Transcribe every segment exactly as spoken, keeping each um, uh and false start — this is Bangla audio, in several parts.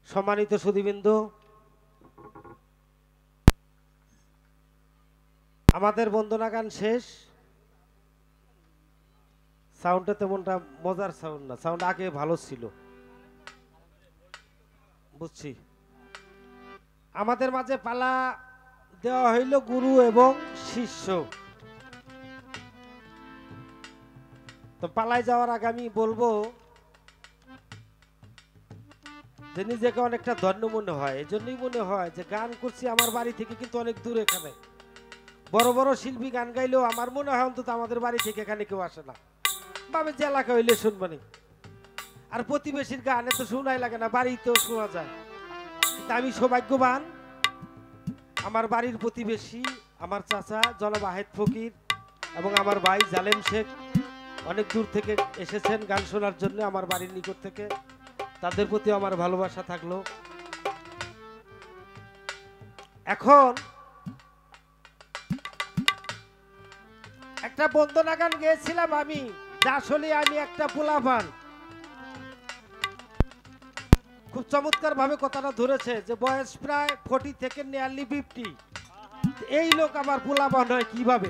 সম্মানিত সুধীবৃন্দ, আমাদের বন্দনা গান শেষ। সাউন্ডটা তেমনটা মজার সাউন্ড না, সাউন্ড আগে ভালো ছিল, বুঝছি। আমাদের মাঝে পালা দেওয়া হইল গুরু এবং শিষ্য। তো পালায় যাওয়ার আগে আমি বলবো যে নিজেকে অনেকটা ধন্য মনে হয়। এই জন্যই মনে হয় যে গান করছি আমার বাড়ি থেকে কিন্তু অনেক দূর। এখানে বড় বড় শিল্পী গান গাইলেও আমার মনে হয় অন্তত আমাদের বাড়ি থেকে এখানে কেউ আসে না, বাবে যে এলাকা হইলে শুনবানি। আর প্রতিবেশীর গান এত শোনাই লাগে না, বাড়িতেও শোনা যায়। কিন্তু আমি সৌভাগ্যবান, আমার বাড়ির প্রতিবেশী আমার চাচা জনাব আহেদ ফকির এবং আমার ভাই জালেম শেখ অনেক দূর থেকে এসেছেন গান শোনার জন্য, আমার বাড়ির নিকট থেকে। তাদের প্রতি আমার ভালোবাসা থাকলো। এখন একটা বন্দনা গান গেয়েছিলাম আমি, যা আসলে আমি একটা পোলাপান। খুব চমৎকার ভাবে কথাটা ধরেছে যে বয়স প্রায় ফোর্টি থেকে নিয়ারলি ফিফটি। এই লোক আমার পোলাপান হয় কিভাবে?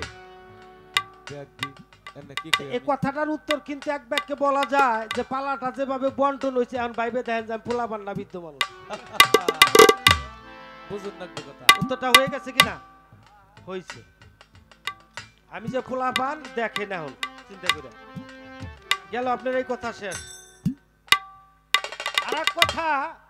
এই কথাটার উত্তর কিন্তু এক বাক্যে বলা যায় যে পালাটা যেভাবে বন্টন হয়েছে এখন ভাইবে দেখেন যে পোলাপান না বৃদ্ধ মানুষ। বুঝুন না কথা, উত্তরটা হয়ে গেছে কিনা? হয়েছে। আমি যে পোলাপান দেখেন এখন চিন্তা করে গেল আপনার এই কথা শেষ। আর এক কথা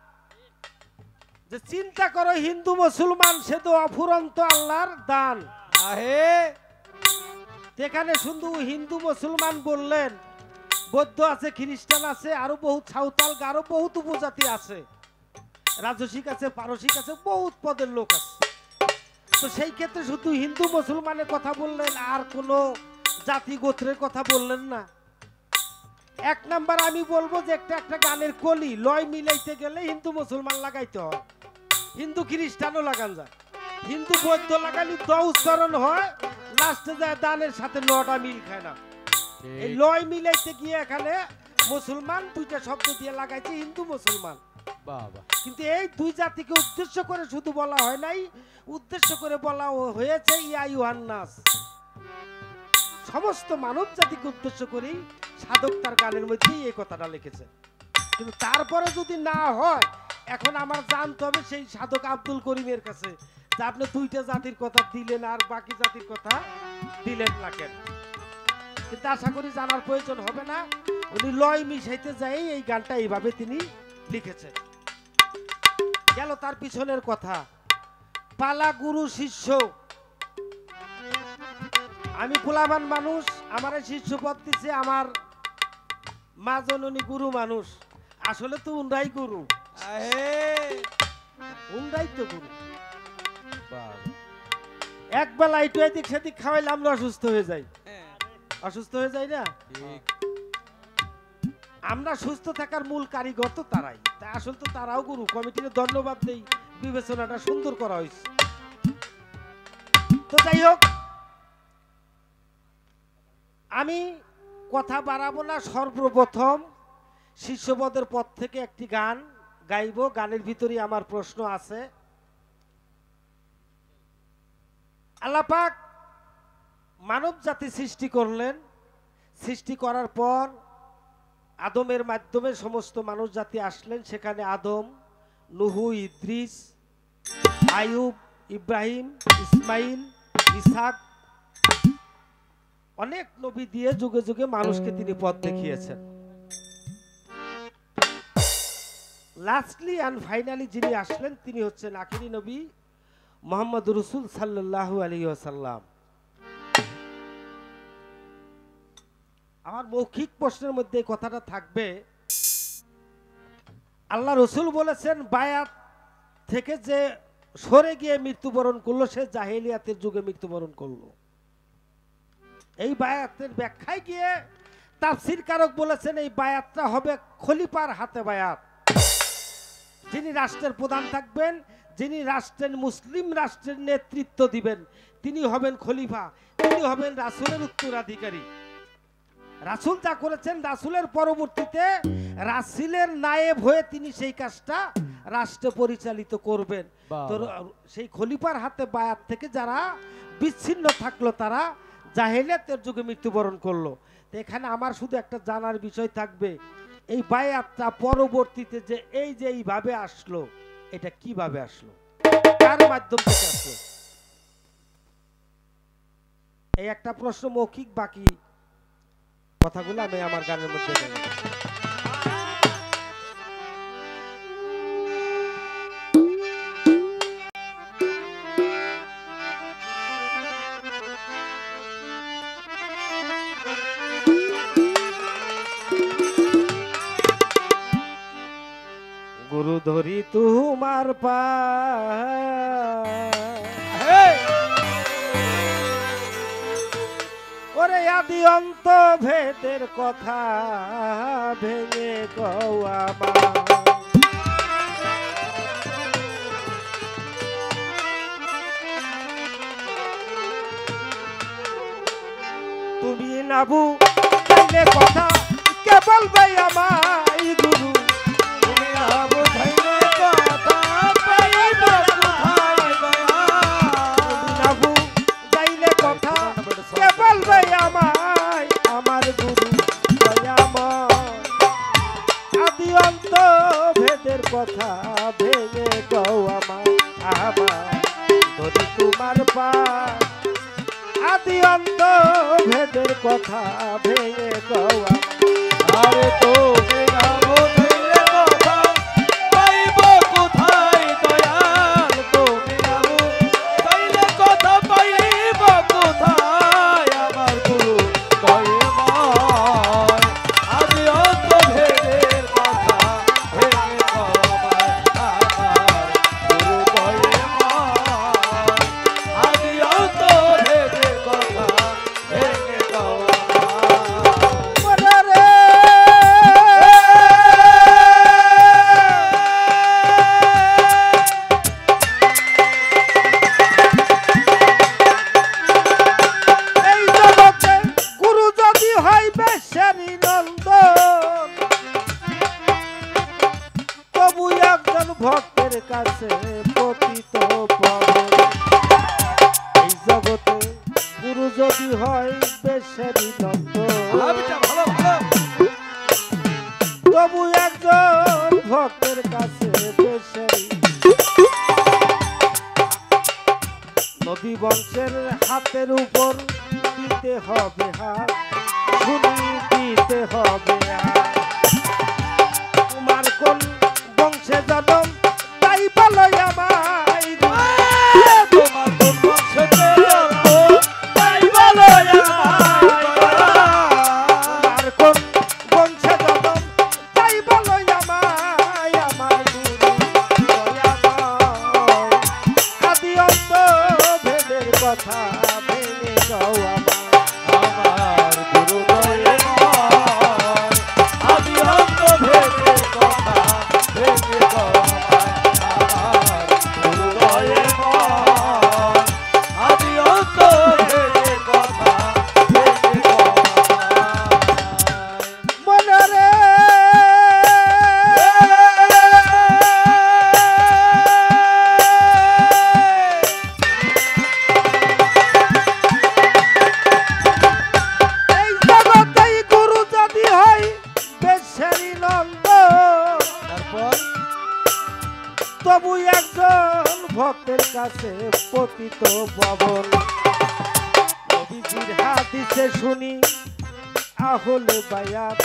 যে চিন্তা করো হিন্দু মুসলমান সে তো অফুরন্ত আল্লাহর দান। আহে এখানে শুধু হিন্দু মুসলমান বললেন, বৌদ্ধ আছে, খ্রিস্টান আছে, আরো বহুত সাঁওতাল আরো বহুত উপজাতি আছে, রাজসিক আছে, পারসিক আছে, বহুত পদের লোক আছে। তো সেই ক্ষেত্রে শুধু হিন্দু মুসলমানের কথা বললেন, আর কোনো জাতি গোত্রের কথা বললেন না। এক নাম্বার আমি বলবো যে একটা একটা গানের কলি লয় মিলাইতে গেলে হিন্দু মুসলমান লাগাইতে হয়, হিন্দু খ্রিস্টানও লাগান যায়, হিন্দু বৌদ্ধ লাগালে দ উচ্চারণ হয়, লাস্টে যায় দানের সাথে লটা মিল খায় না। এই লয় মিলাইতে গিয়ে এখানে মুসলমান দুইটা শব্দ দিয়ে লাগাইছে হিন্দু মুসলমান। কিন্তু এই দুই জাতিকে উদ্দেশ্য করে শুধু বলা হয় নাই, উদ্দেশ্য করে বলা হয়েছে ইয়া ইউহান্নাস, সমস্ত মানব জাতিকে উদ্দেশ্য করেই সাধক তার গানের মধ্যেই এই কথাটা লিখেছে। কিন্তু তারপরে যদি না হয়, এখন আমার জানতে হবে সেই সাধক আব্দুল করিমের কাছে যে আপনি দুইটা জাতির কথা দিলেন আর বাকি জাতির কথা দিলেন না কেন। কিন্তু আশা করি জানার প্রয়োজন হবে না, উনি লয় মিশাইতে যাই এই গানটা এইভাবে তিনি লিখেছেন। গেল তার পিছনের কথা, পালা গুরু শিষ্য। আমি পোলাবান মানুষ, আমার শিষ্য পদ দিচ্ছে আমার মা জননী গুরু মানুষ। আসলে তো উনরাই গুরু, উনরাই তো গুরু। এক বেলা একটু এদিক সেদিক খাওয়াইলে আমরা অসুস্থ হয়ে যাই, অসুস্থ হয়ে যাই না? আমরা সুস্থ থাকার মূল কারিগর তো তারাই, তা আসলে তো তারাও গুরু। কমিটিকে ধন্যবাদ দেই, বিবেচনাটা সুন্দর করা হয়েছে। তো যাই হোক, আমি কথা বাড়াবো না। সর্বপ্রথম শিষ্যপদের পদ থেকে একটি গান গাইব। গানের ভিতরে আমার প্রশ্ন আছে। আল্লাহ পাক মানব জাতি সৃষ্টি করলেন, সৃষ্টি করার পর আদমের মাধ্যমে সমস্ত মানুষ জাতি আসলেন। সেখানে আদম, নুহু, ইদ্রিস, আয়ুব, ইব্রাহিম, ইসমাইল, ইসহাক, অনেক নবী দিয়ে যুগে যুগে মানুষকে তিনি পথ দেখিয়েছেন। লাস্টলি এন্ড ফাইনালি যিনি আসলেন তিনি হচ্ছেন আখিরি নবী মুহাম্মদ রাসূল সাল্লাল্লাহু আলাইহি ওয়াসাল্লাম। আমার মৌখিক প্রশ্নের মধ্যে কথাটা থাকবে, আল্লাহ রসুল বলেছেন বায়াত থেকে যে সরে গিয়ে মৃত্যুবরণ করলো সে জাহেলিয়াতের যুগে মৃত্যুবরণ করলো। এই বায়াতের ব্যাখ্যায় গিয়ে তাফসীর কারক বলেছেন এই বায়াতটা হবে খলিফার হাতে বায়াত। যিনি রাষ্ট্রের প্রধান থাকবেন, যিনি রাষ্ট্রের মুসলিম রাষ্ট্রের নেতৃত্ব দিবেন, তিনি হবেন খলিফা, তিনি হবেন রাসূলের উত্তরাধিকারী। রাসূল যা করেছেন, রাসূলের পরবর্তীতে রাসূলের নায়েব হয়ে তিনি সেই কাজটা রাষ্ট্র পরিচালিত করবেন। তো সেই খলিফার হাতে বায়াত থেকে যারা বিচ্ছিন্ন থাকলো তারা জাহেলিয়াতের যুগে মৃত্যুবরণ করলো। তো এখানে আমার শুধু একটা জানার বিষয় থাকবে, এই বায়াতটা পরবর্তীতে যে এই যে এইভাবে আসলো, এটা কিভাবে আসলো, কার মাধ্যম থেকে আসলো? এই একটা প্রশ্ন মৌখিক, বাকি কথাগুলো আমি আমার গানের মধ্যে বলবো। গুরু ধরি তোমার পায়ে, ওরে আদি অন্ত ভেদের কথা ভেঙে কও আমার। তুমি না বুঝাইলে কথা কে বলবে আমায় গুরু, তুমি না বুঝাইলে কথা পাইব কোথায় দয়া, তুমি না বুঝাইলে কথা কে বলবে আমায় আমার গুরু দয়াময়। আদি অন্ত ভেদের কথা ভেঙে কও আমায় আমার, যদি তোমার পায় আদি অন্ত ভেদের কথা ভেঙে কও আরে তুমি না বুঝাইলে কথা পাইব কোথায় দয়াল, তুমি না বুঝাইলে কথা পাইব কোথায় আমার গুরু দয়াময়। আদি অন্ত ভেদের কথা ভেঙে কও আমার গুরু দয়াময়। আদি অন্ত ভেদের কথা ভেঙে কও ভক্তের কাছে পতিত পাবন। এই জগতে গুরু যদি হয় বেশেরি নন্দ, তবু একজন ভক্তের কাছে বেশেরি। নবী বংশের হাতের উপর দিতে হবে হাত, শুনি দিতে হবে হাত। তোমার কোন বংশে জন্ম তাই বলো আমায়, তোমার কোন বংশে জন্ম তাই বলো আমায়, তোমার কোন বংশে জন্ম তাই বলো আমায় আমার গুরু দয়াময়। আদি অন্ত ভেদের কথা ভেঙে কও আমার গুরু দয়াময়। আদি অন্ত ভেদের কথা ভেঙে কও আমার গুরু দয়াময়। আদি অন্ত ভেদের কথা ভেঙে কও মনে রে। এই জগতেই গুরু যদি হয় বেশেরি নন্দ, তারপর তবু একজন ভক্তের কাছে পতিত পাবন। নবীজির হাদিসে শুনি আহলে বায়াত,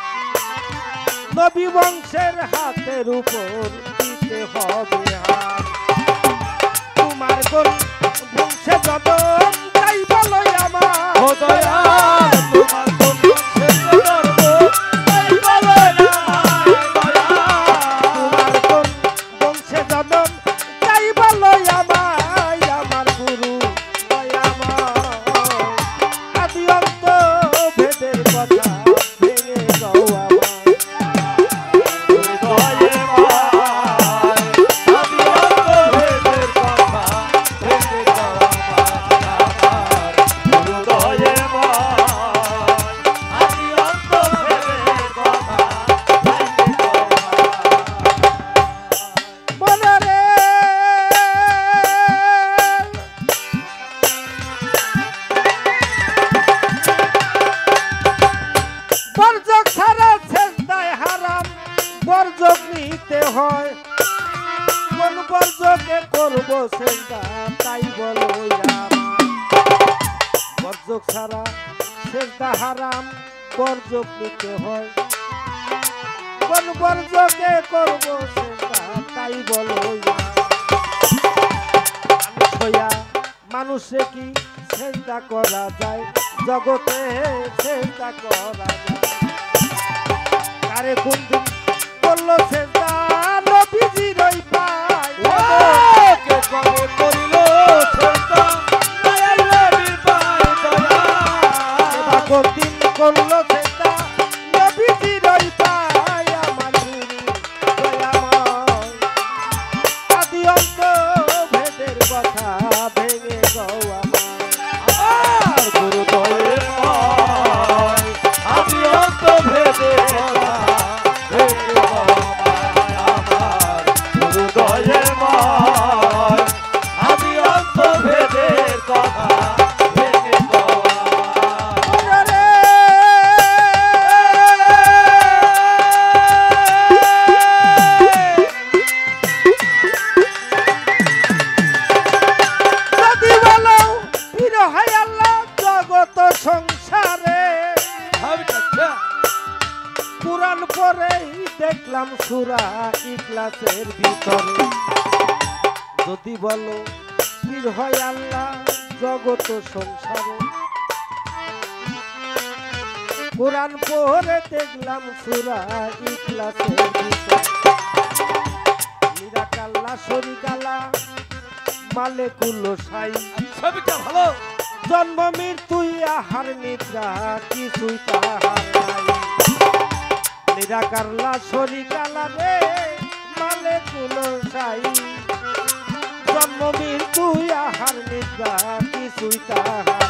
নবী বংশের হাতের উপর দিতে হবে হাত। তোমার কোন বংশে জন্ম তাই বলো আমার ও দয়াল, তোমার কোন বংশে জন্ম তাই বলো আমায় দয়াল। তোমার কোন বংশে জন্ম তাই বলো আমায় আমার গুরু দয়াময়। আদি অন্ত ভেদের কথা ভেঙে কও আমায় গুরু দয়াময়। আদি অন্ত ভেদের কথা ভেঙে কও আমায় আমার গুরু দয়াময়। বর্জক নিতে হয় কোন বর্জকে করব সেজদা তাই বলো বর্জক ছাড়া সেজদা হারাম বর্জক নিতে হয় কোন বর্জকে করব সেজদা তাই বলো মানুষ হইয়া মানুষে কি সেজদা করা যায় জগতে সেজদা করা যায় কারে কোন দিন করলো সেজদা নবীজির ওই পায় কে করে করিল সেজদা দয়াল নবীর পায় দয়া কোন দিন করলো সেজদা নবীজির ওই পায় আমার গুরু দয়াময় আদি অন্ত ভেদের কথা ভেঙে গো আমার গুরু দয়াময় আদি অন্ত ভেদের কথা কুরআন পড়েই দেখলাম সূরা ইখলাসের ভিতরে যদি বলো পীর হয় আল্লাহ জগত সংসারে কুরআন পড়ে দেখলাম সূরা ইখলাসের ভিতরে নিরাকাল্লা শরীকাল্লা মালিকুল শাই ছবিটা ভালো জন্ম মৃত্যু আহার নিদ্রা কিছুই তাহার নাই নিরাকারলা শরীকালা রে মালিকুল শাই জন্ম মৃত্যু আহার নিদ্রা কিছুই তাহার নাই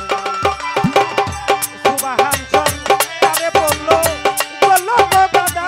সুবহান সরকারে বললো বললো দাদা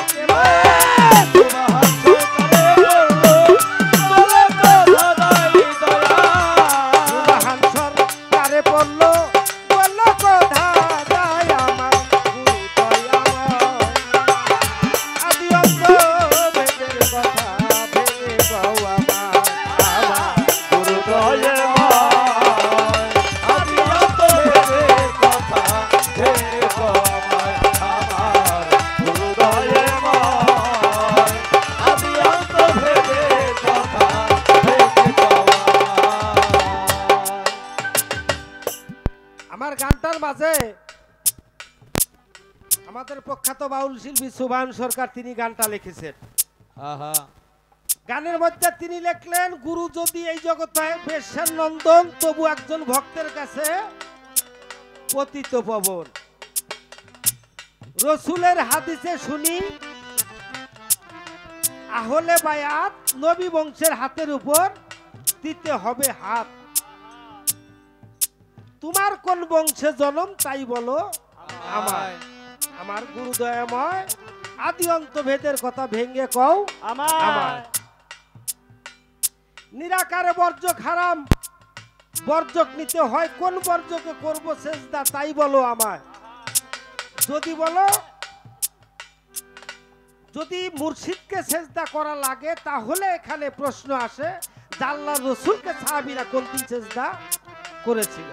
সুবহান সরকারে বললো বললো দাদা দয়া সুবহান সরকারে বললো বললো দাদা আমার গুরু দয়াময় আদি অন্ত ভেদের কথা ভেঙে গো আমার আমার গুরু দয়াময় আদি অন্ত ভেদের কথা ভেঙে গো আমার আমার গুরু দয়াময় আদি অন্ত ভেদের কথা ভেঙে গো আমার গানটার মাঝে আমাদের প্রখ্যাত বাউল শিল্পী সুবহান সরকার তিনি গানটা লিখেছেন গানের মধ্যে তিনি লিখলেন গুরু যদি এই জগতে বেশ্যার নন্দন তবু একজন ভক্তের কাছে পতিত পবন রসুলের হাদিসে শুনি আহলে বায়াত নবী বংশের হাতের উপর দিতে হবে হাত তোমার কোন বংশে জন্ম তাই বলো আমার আমার গুরু দয়াময় আদি অন্ত ভেদের কথা ভেঙে কও আমার নিরাকারে বর্জক হারাম বর্জক নিতে হয় কোন বর্জকে করব সেজদা তাই বলো আমায় যদি বলো যদি মুর্শিদকে সেজদা করা লাগে তাহলে এখানে প্রশ্ন আসে যে আল্লাহর রাসূলকে সাহাবীরা কোন দিন সেজদা করেছিল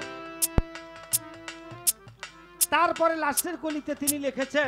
তারপরে লাস্টের কলিতে তিনি লিখেছেন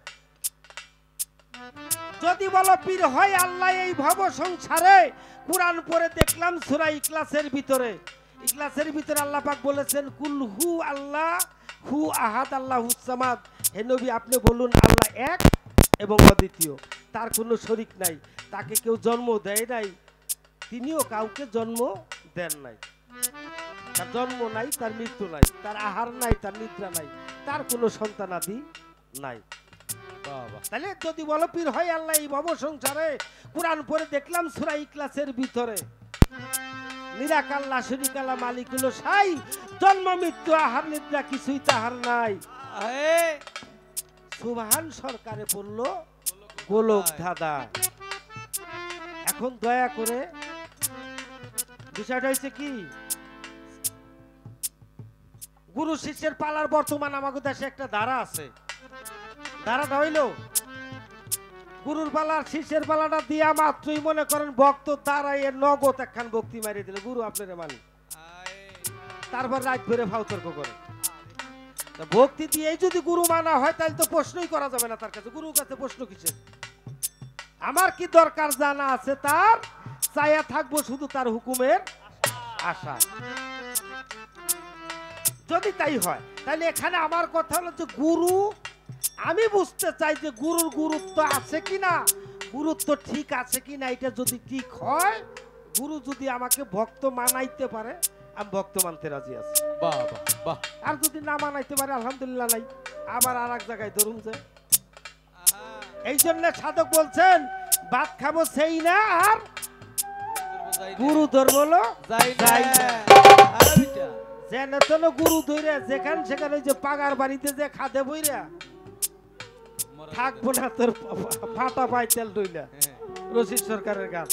যদি বলো পীর হয় আল্লাহ এই ভব সংসারে কুরআন পড়ে দেখলাম সূরা ইখলাসের ভিতরে ইখলাসের ভিতরে আল্লাহ পাক বলেছেন কুল হু আল্লাহ হু আহাদ আল্লাহুস সামাদ হে নবী আপনি বলুন আল্লাহ এক এবং অদ্বিতীয় তার কোনো শরীক নাই তাকে কেউ জন্ম দেয় নাই তিনিও কাউকে জন্ম দেন নাই তার জন্ম নাই তার মৃত্যু নাই তার আহার নাই তার নিদ্রা নাই তার কোনো সন্তানাদি নাই তাহলে যদি বলো পীর হয় আল্লাহ এই ভব সংসারে কুরআন পড়ে দেখলাম সূরা ইখলাসের ভিতরে নিরাকাল্লা শরীকাল্লা মালিকুল শাই জন্ম মৃত্যু আহার নিদ্রা কিছুই তাহার নাই সুবহান সরকারে পড়লো গোলক দাদা এখন দয়া করে বিষয়টা হয়েছে কি গুরু শিষ্যের পালার বর্তমান আমাদের দেশে একটা ধারা আছে ধারাটা হইল গুরুর পালার শিষ্যের পালাটা দিয়া মাত্রই মনে করেন ভক্ত দাঁড়াইয়ে নগদ একখান ভক্তি মারিয়ে দিলে গুরু আপনার মানি, তারপর রাত ভরে ফাউ তর্ক করে। ভক্তি দিয়ে যদি গুরু মানা হয় তাহলে তো প্রশ্নই করা যাবে না তার কাছে, গুরুর কাছে প্রশ্ন কিসের? আমার কি দরকার জানা আছে তার, চাইয়া থাকবো শুধু তার হুকুমের আশা। যদি তাই হয় তাহলে এখানে আমার কথা হলো যে গুরু, আমি বুঝতে চাই যে গুরুর গুরুত্ব আছে কিনা, গুরুত্ব ঠিক আছে কিনা। এটা যদি ঠিক হয়, গুরু যদি আমাকে ভক্ত মানাইতে পারে, আমি ভক্ত মানতে রাজি আছি। বাহ বাহ বাহ। আর যদি না মানাইতে পারে আলহামদুলিল্লাহ নাই, আবার আর এক জায়গায় ধরুন যে। এই জন্য সাধক বলছেন ভাত খাবো সেই না আর গুরু ধরবো যেন তেন গুরু ধরে যেখান সেখানে যে পাগার বাড়িতে যে খাদে বইরা থাকবো না তোর ফাটা পাই তেল ডইলা রশিদ সরকারের গাছ।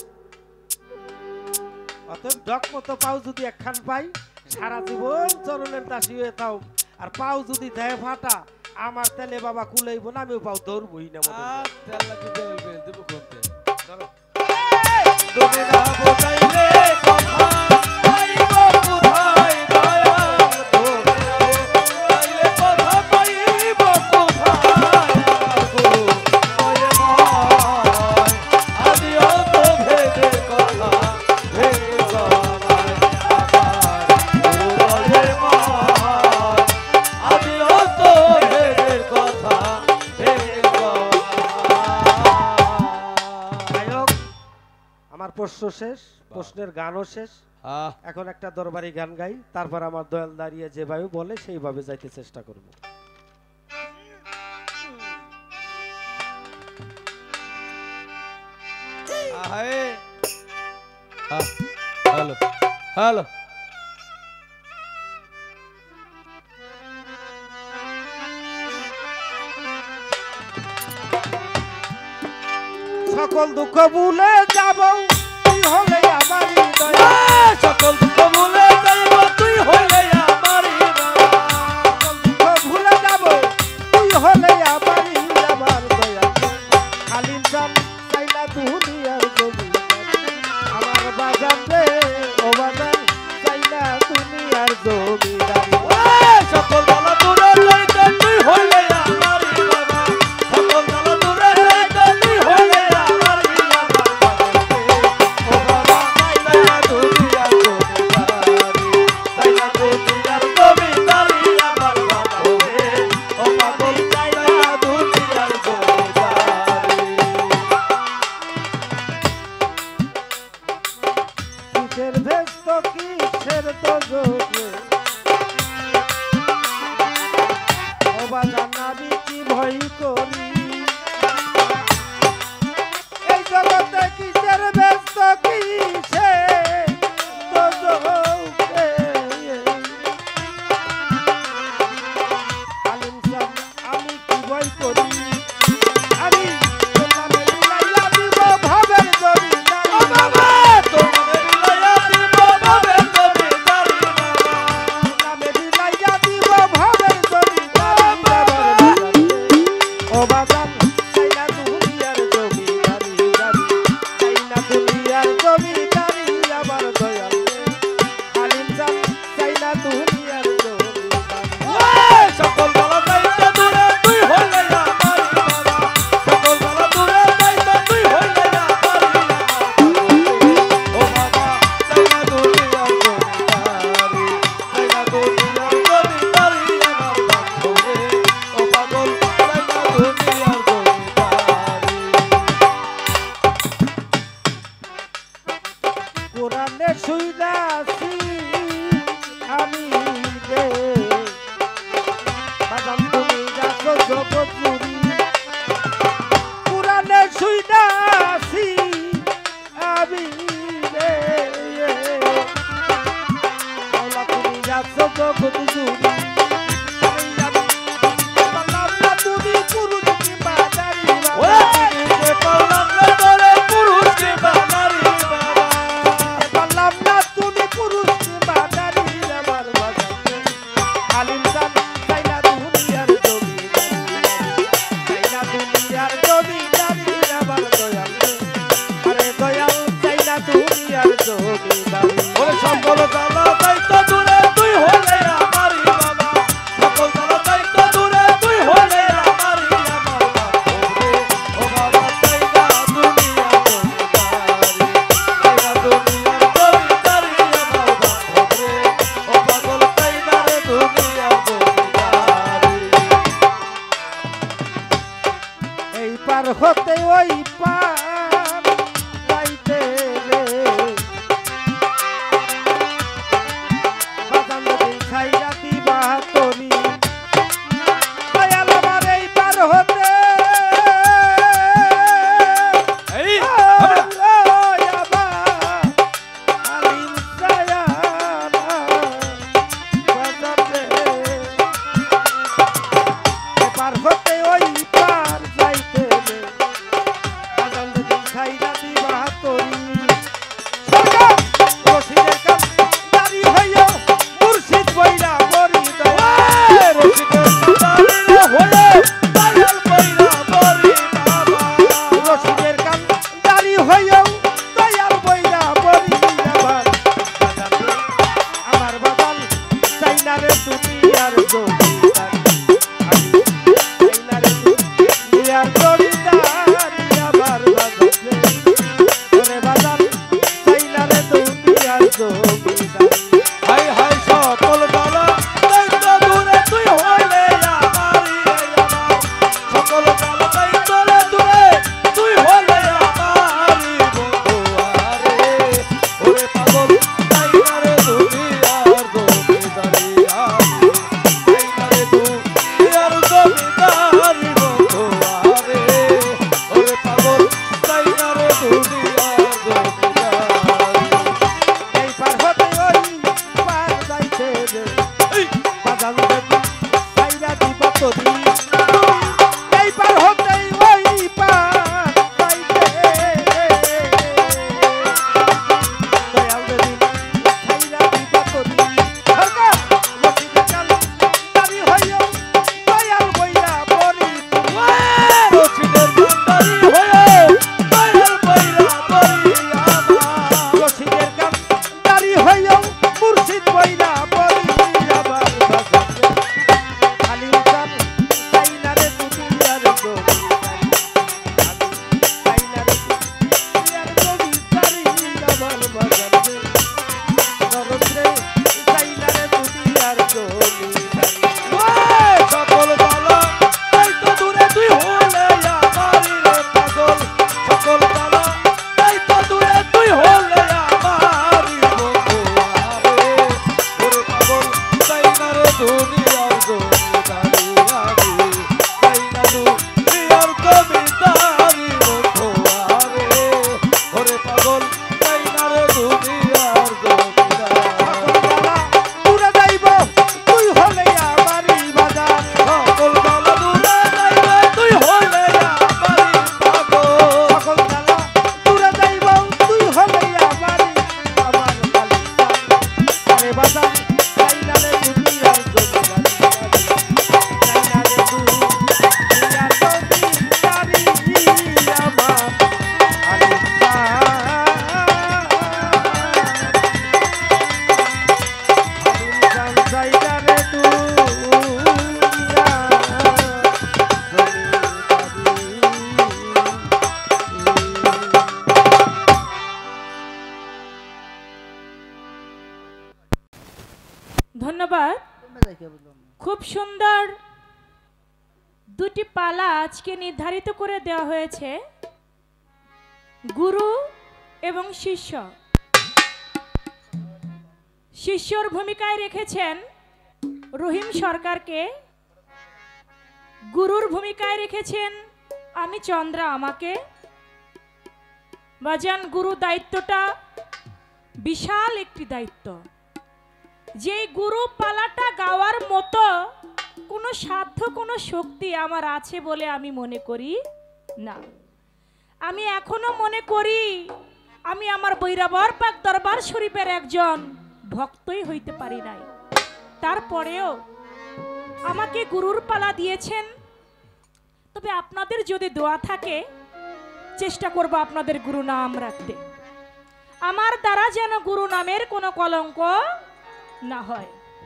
অতএব ডক মতো পাও যদি একখান পাই সারা জীবন চরণের দাসী হয়ে তাও, আর পাও যদি দেয় ফাটা আমার তেলে বাবা কুলাইব না, আমিও পাও দৌড়বই না। প্রশ্ন শেষ, প্রশ্নের গানও শেষ, এখন একটা দরবারি গান গাই, তারপর আমার দয়াল দাঁড়িয়ে যেভাবে বলে সেইভাবে যাইতে চেষ্টা করব। হ্যালো হ্যালো সকল দুঃখ ভুলে যাব তুই হলে আমার দয়া, সকল দুঃখ ভুলে যাব তুই হলে আমার দয়া, সকল দুঃখ ভুলে যাব তুই হলে আমার আমার দয়া। খালিম জান চাইলা দুনিয়ার জমি, আমার বাজান রে ও বাজান চাইলা দুনিয়ার জমিদারি। সকল বালা দূরে যাইতে তুই হলে আমার বাবা, সকল বালা দূরে যাইতে তুই হলে পুরুষ দয়াল চাই না দুনিয়ার জমিদারি ওরে সকল জ্বালা দায়িত্ব দূরে তুই হলে আমারই বাবা সকল জ্বালা দায়িত্ব দূরে তুই হলে আমারই আমার বাবা ও বাবা চাই না দুনিয়ার জমিদারি চাই না দুনিয়ার জমিদারি আমার বাবা রে ও পাগল চাই না রে দুনিয়ার জমিদারি এই পার হতে ওই পার যাইতে রে বাজান যদি ছাইরা দিবা তরি দয়াল আমার এই পার হতে এই ওই আমার আলিম ছায়া বাজান রে পার হতে ওই পার যাইতে রে বাজান যদি ছাইরা দিবা তরি সরকার রশিদের কান দাঁড়ি হইয়া মুর্শিদ বইরা বরি দয়া রশিদের কান্দারি হয়ে দয়াল বইরা বরি বাবা রশিদের কান দাঁড়ি হইয়া দয়াল বইরা বরি আমার বাজান রে, আমার বাজান চাই না রে দুনিয়ার জমিদারি আমি চাই না রে দুনিয়ার জমিদারি আমার বাজান রে ওরে বাজান চাই না রে দুনিয়ার জমিদারি হাই হাই সকল জ্বালা দায়িত্ব দূরে তুই হলে আমারই আমার সকল জ্বালা দায়িত্ব দূরে তুই হলে আমারই বন্ধু আরে ওরে পাগল চাই না রে দুনিয়ার জমিদারি আমি চাই না রে দুনিয়ার জমিদারি বন্ধু আরে ওরে পাগল চাই না রে দুনিয়ার জমিদারি এই পার হতে ওই পার যাইতে রে এই বাজান যদি ছাইরা দিবা তরি এই পার হতে ওই পার যাইতে রে দয়াল যদি ছাইরা দিবা তরি সরকার রশিদের কান দাঁড়ি হইয়া দয়াল বইরা বরি রশিদের কান্দারি হয়ে দয়াল বইরা বরি আমার রশিদের কান দাঁড়ি হইয়া মুর্শিদ বইরা বরি আমার বাজান রে আলিম চান চাই না রে দুনিয়ার জমিদারি আমি চাই না রে দুনিয়ার জমিদারি আমার বাজান রে দরদ রে চাই না রে দুনিয়ার জমিদারি সকল জ্বালা দায়িত্ব দূরে তুই হলে আমারই রে পাগল সকল জ্বালা দায়িত্ব দূরে তুই হলে আমারই বন্ধু আরে ওরে পাগল চাই না রে দুনিয়ার জমিদারি আমি চাই না দুনিয়ার জমিদারি বন্ধু আরে ওরে পাগল চাই না রে দুনিয়ার জমিদারি দূরে যাইব তুই হলে আমারই বাজার সকল জ্বালা দূরে যাইবে তুই হলে আমারই পাগল সকল জ্বালা দূরে যাইব তুই হলে আমারই আমার বালিকা আরে বাজার চাই না রে দুনিয়ার জমিদারি চাই না রে দুনিয়ার জমিদারি আমার আলিকা আলিম চাই না রে ধন্যবাদ। খুব সুন্দর দুটি পালা আজকে নির্ধারিত করে দেওয়া হয়েছে, গুরু এবং শিষ্য। শিষ্যর ভূমিকায় রেখেছেন রহিম সরকারকে, গুরুর ভূমিকায় রেখেছেন আমি চন্দ্রা আমাকে। বাজান গুরু দায়িত্বটা বিশাল একটি দায়িত্ব। যে গুরু পালাটা গাওয়ার মতো কোনো সাধ্য কোনো শক্তি আমার আছে বলে আমি মনে করি না। আমি এখনো মনে করি আমি আমার বৈরাবর পাক দরবার শরীফের একজন ভক্তই হইতে পারি নাই, তারপরেও আমাকে গুরুর পালা দিয়েছেন। তবে আপনাদের যদি দোয়া থাকে চেষ্টা করব আপনাদের গুরু নাম রাখতে। আমার দ্বারা যেন গুরু নামের কোনো কলঙ্ক না হয়।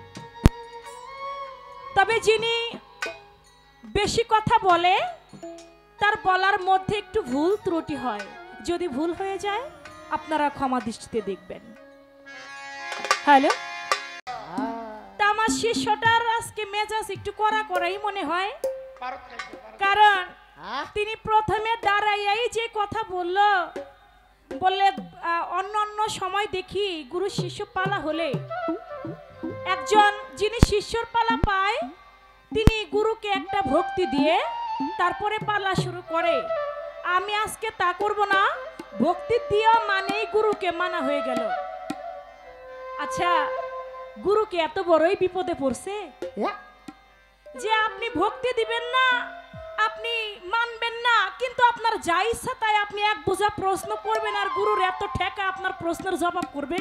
তবে যিনি বেশি কথা বলে তার বলার মধ্যে একটু ভুল ত্রুটি হয়, যদি ভুল হয়ে যায় আপনারা ক্ষমা দৃষ্টিতে দেখবেন। হ্যালো, তা আমার শিষ্যটার আজকে মেজাজ একটু কড়া করাই মনে হয়, কারণ তিনি প্রথমে দাঁড়াইয়াই যে কথা বলল, বললে অন্য অন্য সময় দেখি গুরু শিষ্য পালা হলে একজন যিনি শিষ্যর পালা পায় তিনি গুরুকে একটা ভক্তি দিয়ে তারপরে পালা শুরু করে। আমি আজকে তা করব না, ভক্তি দিয়া মানেই গুরুকে মানা হয়ে গেল। আচ্ছা, গুরুকে এত বড়ই বিপদে পড়ছে যে আপনি ভক্তি দিবেন না, আপনি মানবেন না, কিন্তু আপনার যা ইচ্ছা তাই আপনি এক বোঝা প্রশ্ন করবেন আর গুরুর এত ঠেকা আপনার প্রশ্নের জবাব করবে।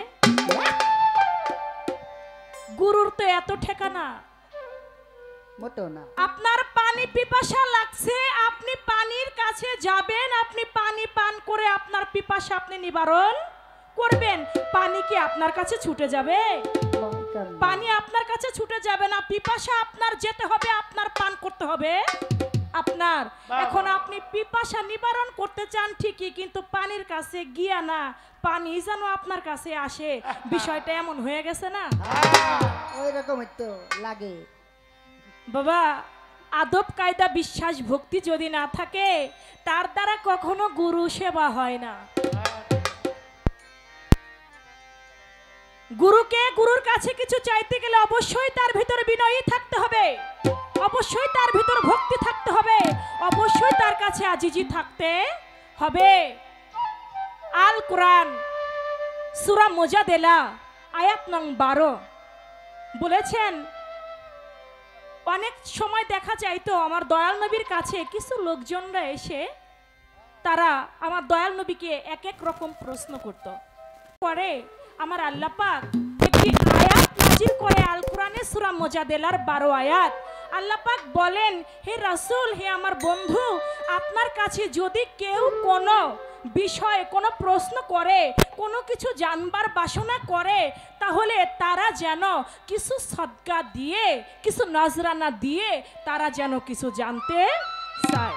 গুরুর তো এত ঠেকা না, মোটেও না। আপনার পানি পিপাসা লাগছে, আপনি পানির কাছে যাবেন, আপনি পানি পান করে আপনার পিপাসা আপনি নিবারণ করবেন। পানি কি আপনার কাছে ছুটে যাবে? পানি আপনার কাছে ছুটে যাবে না, পিপাসা আপনার যেতে হবে, আপনার পান করতে হবে আপনার। এখন আপনি পিপাসা নিবারণ করতে চান ঠিকই, কিন্তু পানির কাছে গিয়া না পানি যেন আপনার কাছে আসে, বিষয়টা এমন হয়ে গেছে না? ওই রকমই তো লাগে বাবা। আদব কায়দা বিশ্বাস ভক্তি যদি না থাকে তার দ্বারা কখনো গুরু সেবা হয় না। গুরুকে গুরুর কাছে কিছু চাইতে গেলে অবশ্যই তার ভিতরে বিনয়ী থাকতে হবে, অবশ্যই তার ভিতর ভক্তি থাকতে হবে, অবশ্যই তার কাছে আজিজি থাকতে হবে। আল কোরআন সূরা মুজাদেলা আয়াত নং বারো বলেছেন, অনেক সময় দেখা যাইতো আমার দয়াল নবীর কাছে কিছু লোকজনরা এসে তারা আমার দয়াল নবীকে এক এক রকম প্রশ্ন করত। পরে আমার আল্লাহ পাক একটি আয়াত নাজিল করে আল কোরআনে সূরা মুজাদেলার বারো আয়াত। আল্লাহ পাক বলেন, হে রাসূল, হে আমার বন্ধু, আপনার কাছে যদি কেউ কোনো বিষয়ে কোনো প্রশ্ন করে, কোনো কিছু জানবার বাসনা করে, তাহলে তারা যেন কিছু সদকা দিয়ে, কিছু নজরানা দিয়ে তারা যেন কিছু জানতে চায়।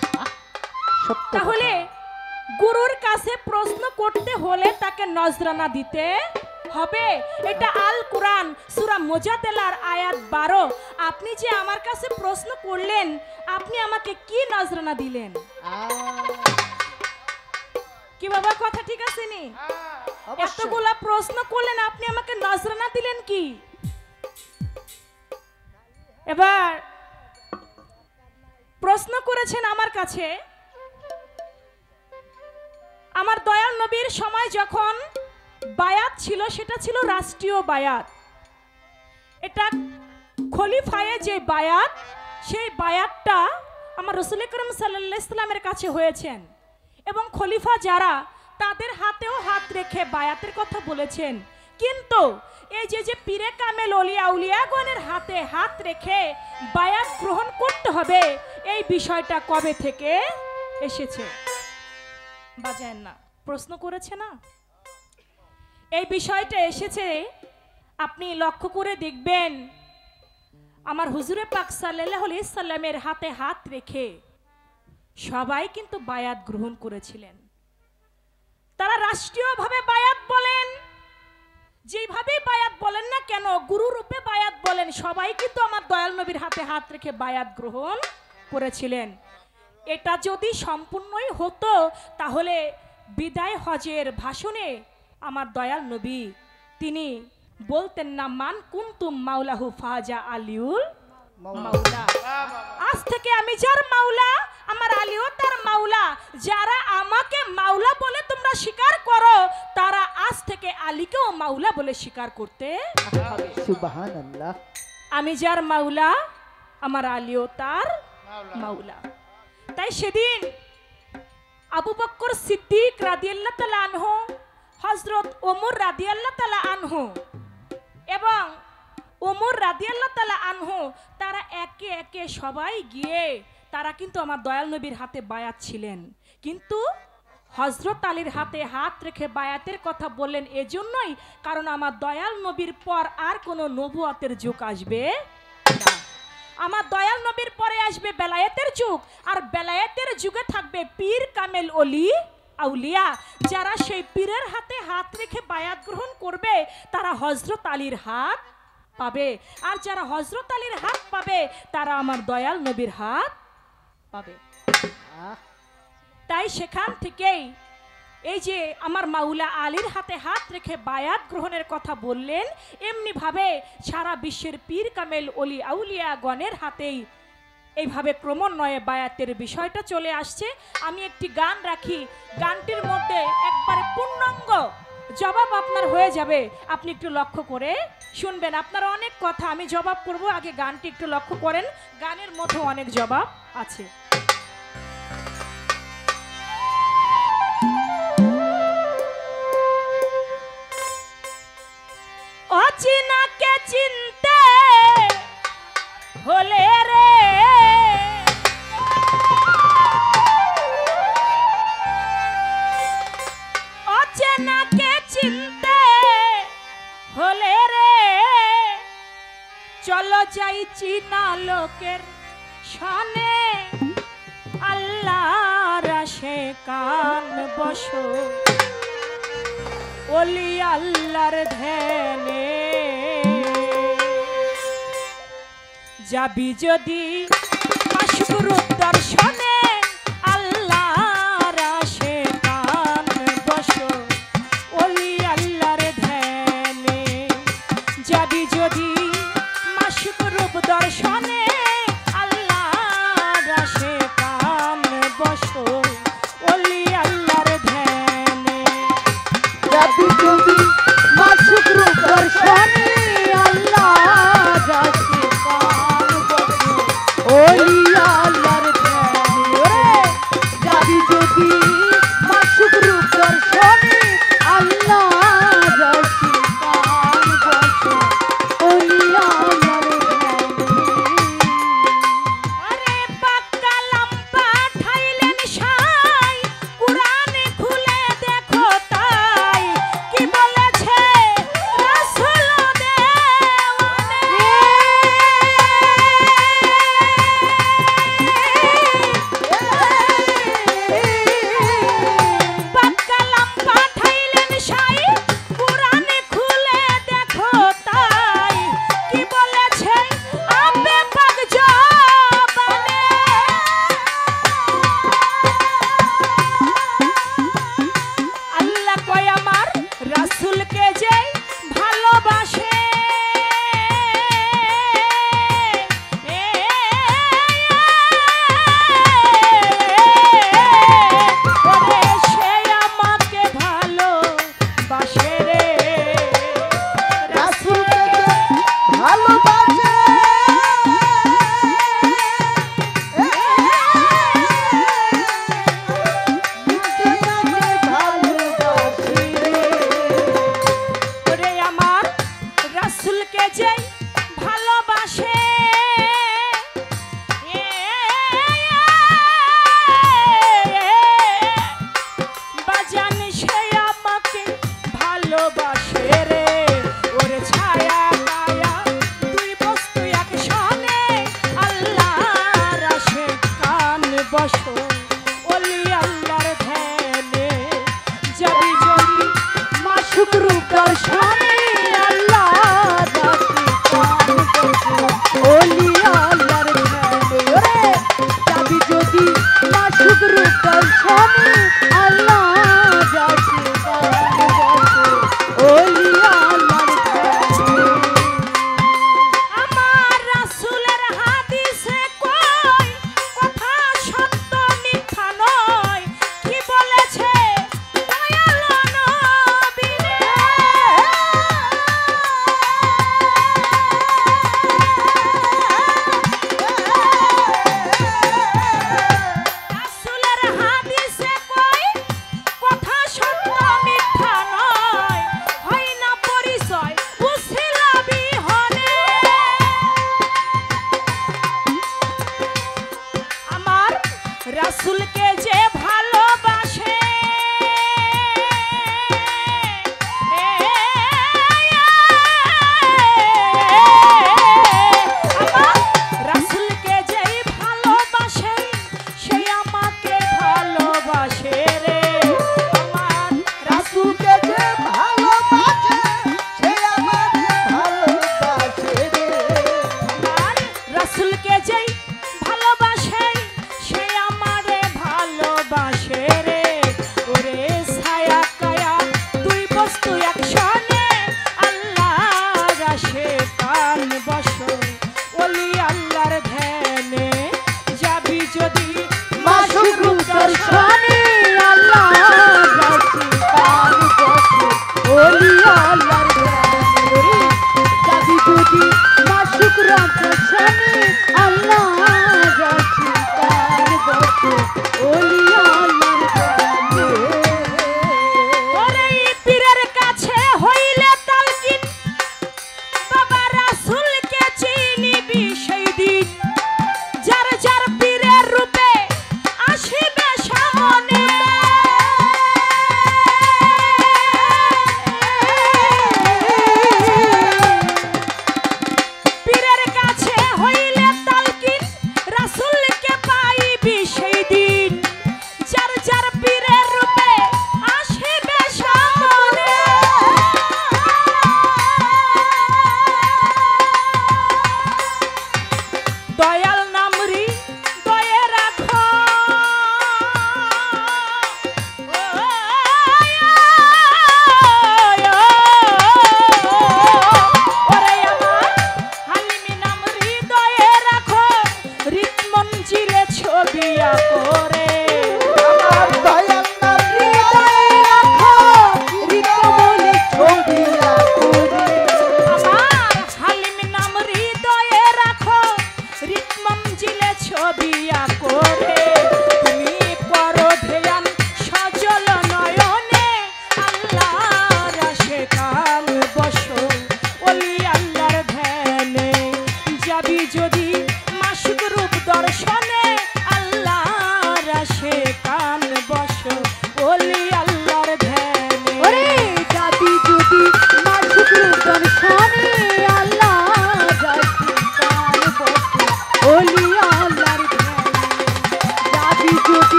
তাহলে গুরুর কাছে প্রশ্ন করতে হলে তাকে নজরানা দিতে হবে। এটা আল কোরআন সূরা মুজাদেলার আয়াত বারো। আপনি যে আমার কাছে প্রশ্ন করলেন, আপনি আমাকে কি নজরানা দিলেন? কি বাবা, কথা ঠিক আছে নি? এতগুলা প্রশ্ন করলেন, আপনি আমাকে নজরানা দিলেন কি? এবার প্রশ্ন করেছেন আমার কাছে, আমার দয়াল নবীর সময় যখন বায়াত ছিল সেটা ছিল রাষ্ট্রীয় বায়াত। এটা খলিফায়ে যে বায়াত, সেই বায়াতটা আমার রাসূল করিম সাল্লাল্লাহু আলাইহি সাল্লামের কাছে হয়েছেন এবং খলিফা যারা তাদের হাতেও হাত রেখে বায়াতের কথা বলেছেন। কিন্তু এই যে যে পীরে কামেল ওলিয়া উলিয়াগণের হাতে হাত রেখে বায়াত গ্রহণ করতে হবে, এই বিষয়টা কবে থেকে এসেছে? বাজায়েন না, প্রশ্ন করেছে না? এই বিষয়টা এসেছে, আপনি লক্ষ্য করে দেখবেন আমার হুজুরে পাক সাল্লাল্লাহু আলাইহি সাল্লামের হাতে হাত রেখে সবাই কিন্তু বায়াত গ্রহণ করেছিলেন। তারা রাষ্ট্রীয়ভাবে বায়াত বলেন, যেভাবে বায়াত বলেন না কেন, গুরু রূপে বায়াত বলেন, সবাই কিন্তু আমার দয়াল নবীর হাতে হাত রেখে বায়াত গ্রহণ করেছিলেন। এটা যদি সম্পূর্ণই হতো তাহলে বিদায় হজের ভাষণে আমার দয়াল নবী তিনি বলতেন না, মান কুনতুম মাওলাহু ফাজা আলিউল মাওলা। আজ থেকে আমি যার মাওলা, আমার আলীও তার মাওলা। যারা আমাকে মাওলা বলে তোমরা স্বীকার করো, তারা আজ থেকে আলীকেও মাওলা বলে স্বীকার করতে হবে। সুবহানাল্লাহ। আমি যার মাওলা, আমার আলীও তার মাওলা। তাই সেদিন আবু বকর সিদ্দিক রাদিয়াল্লাহু তাআলা আনহু, হযরত ওমর রাদিয়াল্লাহু তাআলা আনহু এবং ওমর রাদিয়াল্লাহু তাআলা আনহু তারা একে একে সবাই গিয়ে তারা কিন্তু আমার দয়াল নবীর হাতে বায়াত ছিলেন। কিন্তু হযরত আলীর হাতে হাত রেখে বায়াতের কথা বললেন এজন্যই কারণ আমার দয়াল নবীর পর আর কোনো নবুয়তের যুগ আসবে না। আমার দয়াল নবীর পরে আসবে বেলায়েতের যুগ, আর বেলায়েতের যুগে থাকবে পীর কামেল ওলি আউলিয়া। যারা সেই পীরের হাতে হাত রেখে বায়াত গ্রহণ করবে তারা হযরত আলীর হাত পাবে, আর যারা হযরত আলীর হাত পাবে তারা আমার দয়াল নবীর হাত পাবে। আহ, তাই সেখান থেকেই এই যে আমার মাওলা আলীর হাতে হাত রেখে বায়াত গ্রহণের কথা বললেন, এমনি ভাবে সারা বিশ্বের পীর কামেল ওলি আউলিয়া গণের হাতেই এইভাবে ক্রমান্বয়ে বায়াতের বিষয়টা চলে আসছে। আমি একটি গান রাখি, গানটির মধ্যে একবারে পূর্ণাঙ্গ জবাব আপনার হয়ে যাবে, আপনি একটু লক্ষ্য করে শুনবেন। আপনার অনেক কথা আমি জবাব করব, আগে গানটি একটু লক্ষ্য করেন, গানের মধ্যে অনেক জবাব আছে। অচিনাকে চিনতে হলে রে অচেনাকে চিনতে হলে রে চলো যাই চিনা লোকের শানে, আল্লাহর আশিকান বসো ওলি আল্লাহর ধ্যানে, যাবি যদি মাশকুরুর দর্শনে, আল্লাহর আশিকান বসো ওলি আল্লাহর ধ্যানে, যাবি যদি মাশকুরুর দর্শনে, আল্লাহর আশিকান বসো ওলি আল্লাহর ধ্যানে, যাবি যদি মাসুক রূপ দর্শনে, আল্লাহ যাসি কান বসো ওলি আল্লাহর ধ্যানে।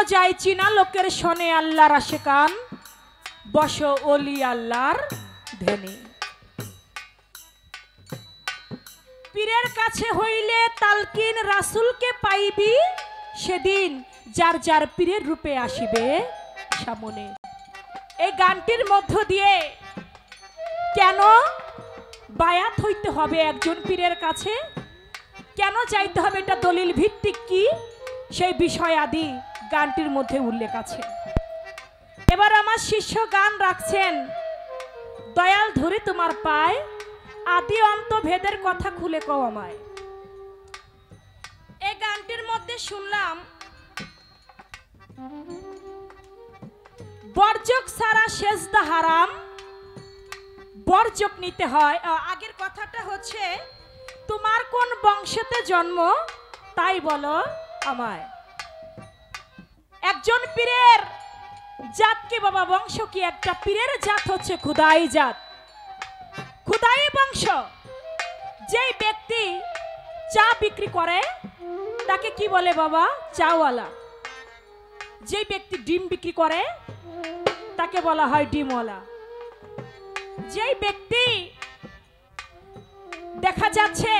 যায় চীনা লোকের শোনে আল্লাহর আশেকান, বসো অলি আল্লাহর ধ্যানে। পীরের কাছে হইলে তালকিন রাসূলকে পাইবি, সেদিন যার যার পীরের রূপে আসিবে সামনে। এই গানটির মধ্য দিয়ে কেন বায়াত হইতে হবে একজন পীরের কাছে, কেন যাইতে হবে, এটা দলিল ভিত্তিক কি, সেই বিষয় আদি গানটির মধ্যে উল্লেখ আছে। এবার আমার শিষ্য গান রাখছেন, দয়াল ধরি তোমার পায়, আদি অন্ত ভেদের কথা খুলে কও আমায়। এই গানটির মধ্যে শুনলাম বর্জক সারা সেজদা হারাম, বর্জক নিতে হয়। আগের কথাটা হচ্ছে তোমার কোন বংশেতে জন্ম তাই বলো আমায়। একজন পীরের জাত কি বাবা, বংশ কি? একটা পীরের জাত হচ্ছে খুদাই জাত, খুদাই বংশ। যেই ব্যক্তি চা বিক্রি করে তাকে কি বলে বাবা? চাওয়ালা। যেই ব্যক্তি ডিম বিক্রি করে তাকে বলা হয় ডিমওয়ালা। যেই ব্যক্তি দেখা যাচ্ছে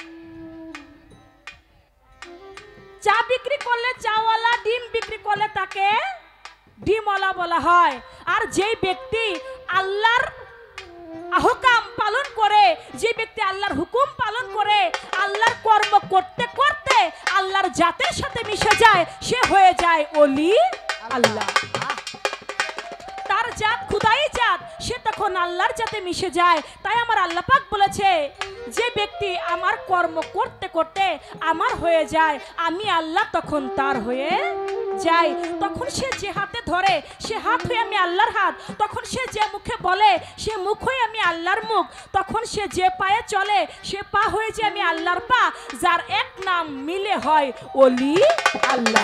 চা বিক্রি করলে চাওয়ালা, ডিম বিক্রি করলে তাকে ডিমওয়ালা বলা হয়। আর যেই ব্যক্তি আল্লাহর আহকাম পালন করে, যে ব্যক্তি আল্লাহর হুকুম পালন করে, আল্লাহর কর্ম করতে করতে আল্লাহর জাতের সাথে মিশে যায়, সে হয়ে যায় ওলি আল্লাহ। তার জাত খুদাই জাত, সে তখন আল্লাহর জাতে মিশে যায়। তাই আমার আল্লাহ পাক বলেছে, যে ব্যক্তি আমার কর্ম করতে করতে আমার হয়ে যায়, আমি আল্লাহ তখন তার হয়ে যাই। তখন সে যে হাতে ধরে সে হাত হয়ে আমি আল্লাহর হাত, তখন সে যে মুখে বলে সে মুখ হয়ে আমি আল্লাহর মুখ, তখন সে যে পায়ে চলে সে পা হয়ে যায় আমি আল্লাহর পা। যার এক নাম মিলে হয় ওলি আল্লাহ।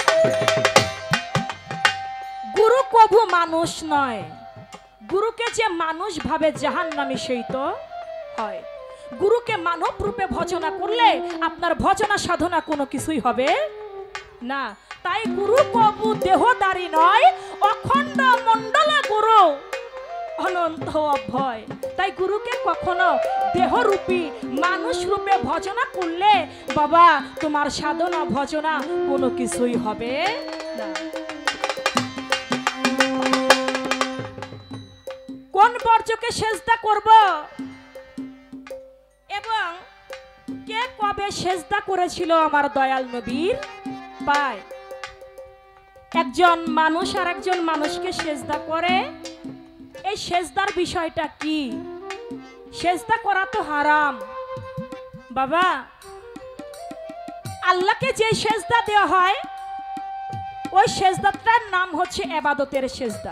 গুরু কভু মানুষ নয়, গুরুকে যে মানুষ ভাবে জাহান্নামী সেই তো হয়। গুরুকে মানব রূপে ভজনা করলে আপনার ভজনা সাধনা কোনো কিছুই হবে না। তাই গুরু কবু দেহদারি নয়, অখণ্ড মণ্ডল গুরু অনন্ত অভয়। তাই গুরুকে কখনো দেহরূপী মানুষ রূপে ভজনা করলে বাবা তোমার সাধনা ভজনা কোনো কিছুই হবে না। কোন বর্জকে সেজদা করব এবং কে কবে সেজদা করেছিল আমার দয়াল নবীর পায়? একজন মানুষ আর একজন মানুষকে সেজদা করে, এই সেজদার বিষয়টা কি? সেজদা করা তো হারাম বাবা। আল্লাহকে যে সেজদা দেওয়া হয় ওই সেজদাটার নাম হচ্ছে ইবাদতের সেজদা।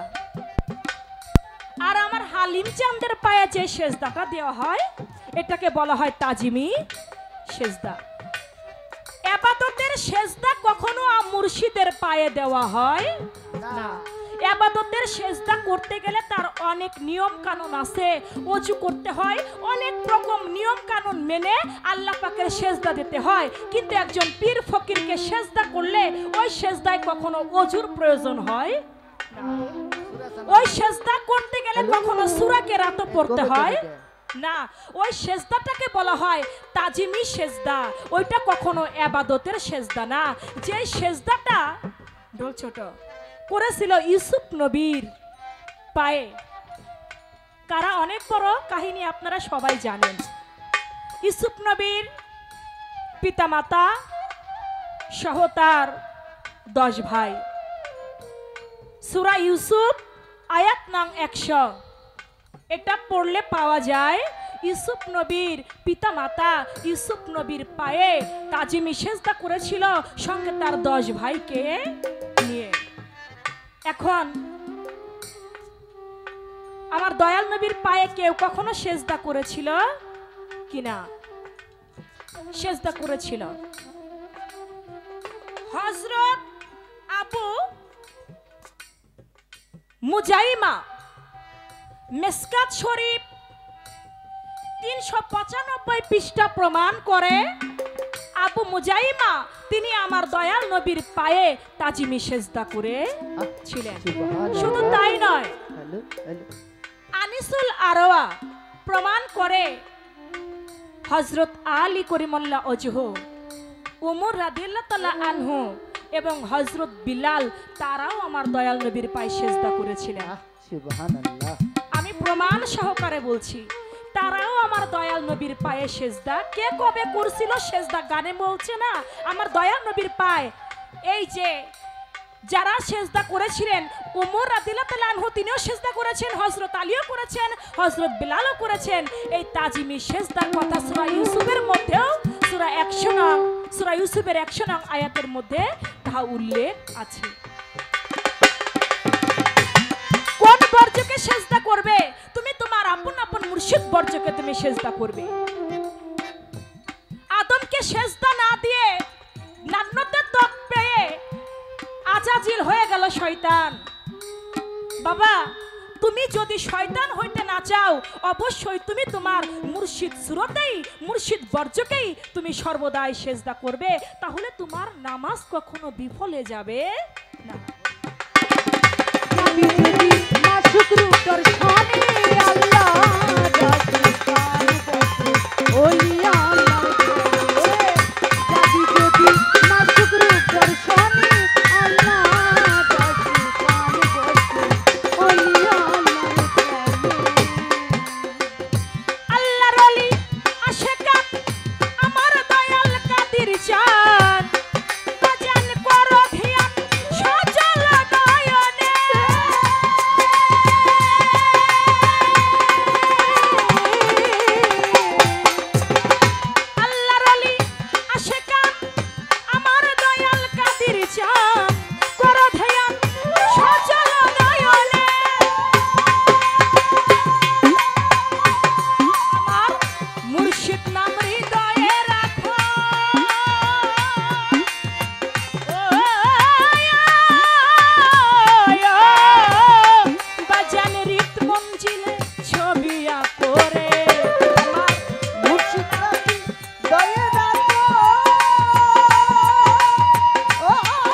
আর আমার হালিম চাঁদের পায়ে যে সেজদাটা দেওয়া হয় এটাকে বলা হয় তাজিমি সেজদা। ইবাদতের সেজদা কখনো মুর্শিদের পায়ে দেওয়া হয় না। ইবাদতের সেজদা করতে গেলে তার অনেক নিয়ম কানুন আছে, ওযু করতে হয়, অনেক রকম নিয়ম কানুন মেনে আল্লাহ পাকের সেজদা দিতে হয়। কিন্তু একজন পীর ফকিরকে সেজদা করলে ওই সেজদায় কখনো ওযুর প্রয়োজন হয় না। ওই সেজদা করতে গেলে কখনো সূরা কেরাত পড়তে হয় না। ওই সেজদাটাকে বলা হয় তাজিমি সেজদা, ওইটা কখনো ইবাদতের সেজদা না। যে সেজদাটা ঢোল ছোট করেছিল ইউসুফ নবীর পায়ে, কারা অনেক বড় কাহিনী আপনারা সবাই জানেন। ইউসুফ নবীর পিতামাতা সহ তার দশ ভাই। সূরা ইউসুফ আয়াত নং একশো, এটা পড়লে পাওয়া যায় ইউসুফ নবীর পিতামাতা ইউসুফ নবীর পায়ে তাজিমি সেজদা করেছিল সঙ্গে তার দশ ভাইকে নিয়ে। এখন আমার দয়াল নবীর পায়ে কেউ কখনো সেজদা করেছিল কিনা? সেজদা করেছিল হযরত আবু মুজাইমা। মিসকাত শরীফ তিনশো পঁচানব্বই পৃষ্ঠা প্রমাণ করে আবু মুজাইমা তিনি আমার দয়াল নবীর পায়ে তাজিমি সেজদা করেছিলেন। শুধু তাই নয়, হ্যালো হ্যালো আনিসুল আরওয়া প্রমাণ করে হযরত আলী করিমুল্লাহ ওজহ, ওমর রাদিয়াল্লাহু তাআলা আনহু এবং হযরত বিলাল তারাও আমার দয়াল নবীর পায়ে সেজদা করেছিলেন। সুবহানাল্লাহ। আমি প্রমাণ সহকারে বলছি, তারাও আমার দয়াল নবীর পায়ে সেজদা। কে কবে করছিল সেজদা? গানে বলছে না আমার দয়াল নবীর পায়ে। এই যে যারা সেজদা করেছিলেন, ওমর রাদিয়াল্লাহু তাআলা আনহু তিনিও সেজদা করেছেন, হযরত আলীও করেছেন, হযরত বিলালও করেছেন। এই তাজিমি সেজদার কথা সূরা ইউসুফের মধ্যেও সূরা একশো নং সূরা ইউসুফের একশো নং আয়াতের মধ্যে তাহা উল্লেখ আছে। কোন বর্জকে সেজদা করবে? তুমি তোমার আপন আপন মুর্শিদ বর্জকে তুমি সেজদা করবে। আদমকে সেজদা না দিয়ে লান্নতের দক পেয়ে আজাজিল হয়ে গেল শয়তান। বাবা, তুমি যদি শয়তান হইতে না চাও, অবশ্যই তুমি তোমার মুর্শিদ সুরতেই মুর্শিদ বর্জকেই তুমি সর্বদাই সেজদা করবে, তাহলে তোমার নামাজ কখনো বিফলে যাবে না। আমি যদি মাসুক রূপ দর্শনে আল্লাহ রাসূল পান বসে ওলিয়া আল্লাহ রে। যাবি যদি মাসুক রূপ দর্শনে আল্লাহ রাসূল পান বসে ওলিয়া আল্লাহ রে। আল্লাহর ওলি আশিকাত আমার দয়াল কাদির জান, বাজান করো ধ্যান সজল নয়নে। আল্লাহর ওলি আশিকাত আমার দয়াল কাদির জান, করো ধ্যান সজল নয়নে। আমার মুর্শিদ নাম হৃদয়ে রাখো, ও বাজান রিত মঞ্জিলে ছবি আঁকরে। আমার মুর্শিদ রাখি দয়ে রাখো ও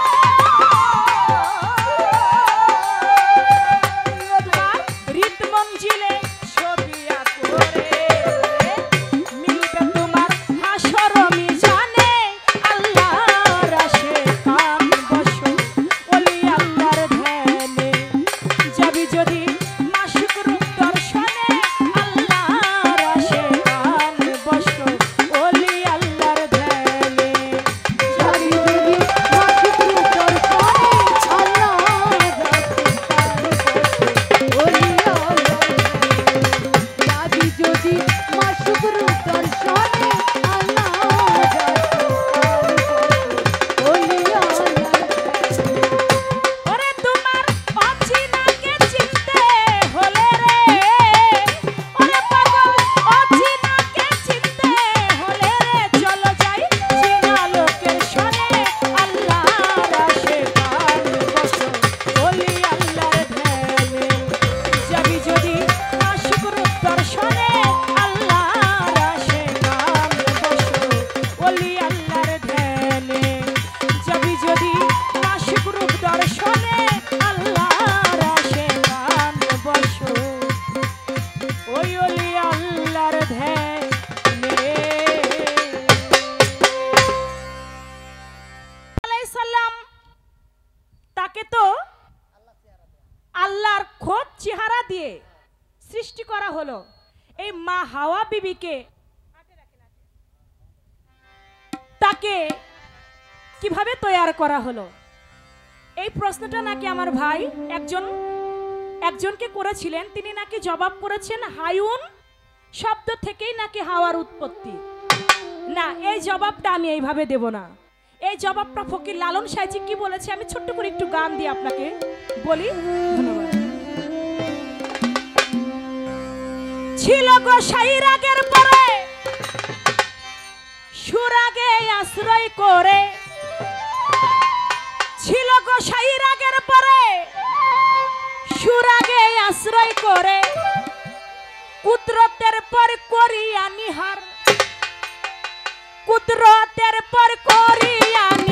তোমার রিত মঞ্জিলে ছবি আঁকরে, মিলবে তোমার হাসর মিজানে। আল্লাহর আশিকান বসো ওলি আল্লাহর ধ্যানে, যাবি যদি মাসুক রূপ দর্শনে। আল্লাহর আশিকান বসো ওলি আল্লাহর ধ্যানে। যাবি যদি মাসুক রূপ দর্শনে আল্লাহ রাসূল পান বসে ওলিয়া আল্লাহ রে। যাবি যদি মাসুক রূপ দর্শনে আল্লাহ রাসূল পান বসে ওলিয়া আল্লাহ রে। ওরে তোমার অচিনাকে চিনতে হলে রে, ওরে পাগল অচিনাকে চিনতে হলে রে, চলো যাই চিনা লোকের সনে। আল্লাহর আশিকান বসো ওলি আল্লাহর ধ্যানে, যাবি যদি মাসুক রূপ দর্শনে। আল্লাহর আশিকান বসো ওলি আল্লাহর ধ্যানে, যাবি যদি মাসুক রূপ দর্শনে। আল্লাহর আশিকান বসো ওই ওলি আল্লাহর ধ্যানে। আলাইহিস সালাম তাকে তো আল্লাহর খোদ চেহারা দিয়ে সৃষ্টি করা হলো। এই মা হাওয়া বিবিকে তাকে কিভাবে তৈরি করা হলো? এই প্রশ্নটা নাকি আমার ভাই একজন একজনকে করেছিলেন, তিনি নাকি জবাব করেছেন হায়ুন শব্দ থেকেই নাকি হাওয়ার উৎপত্তি। না, এই জবাবটা আমি এইভাবে দেব না। এই জবাবটা ফকির লালন সাইজি কি বলেছে আমি ছোট্ট করে একটু গান দিয়ে আপনাকে বলি। ধন্যবাদ। ছিল গো সাইরাগের পরে সুরাগে আশ্রয় করে, ছিল গো সাইরাগের পরে সুরাগে আশ্রয় করে, কুদরতের পর করিয়া নিহার, কুদরতের পর করিয়া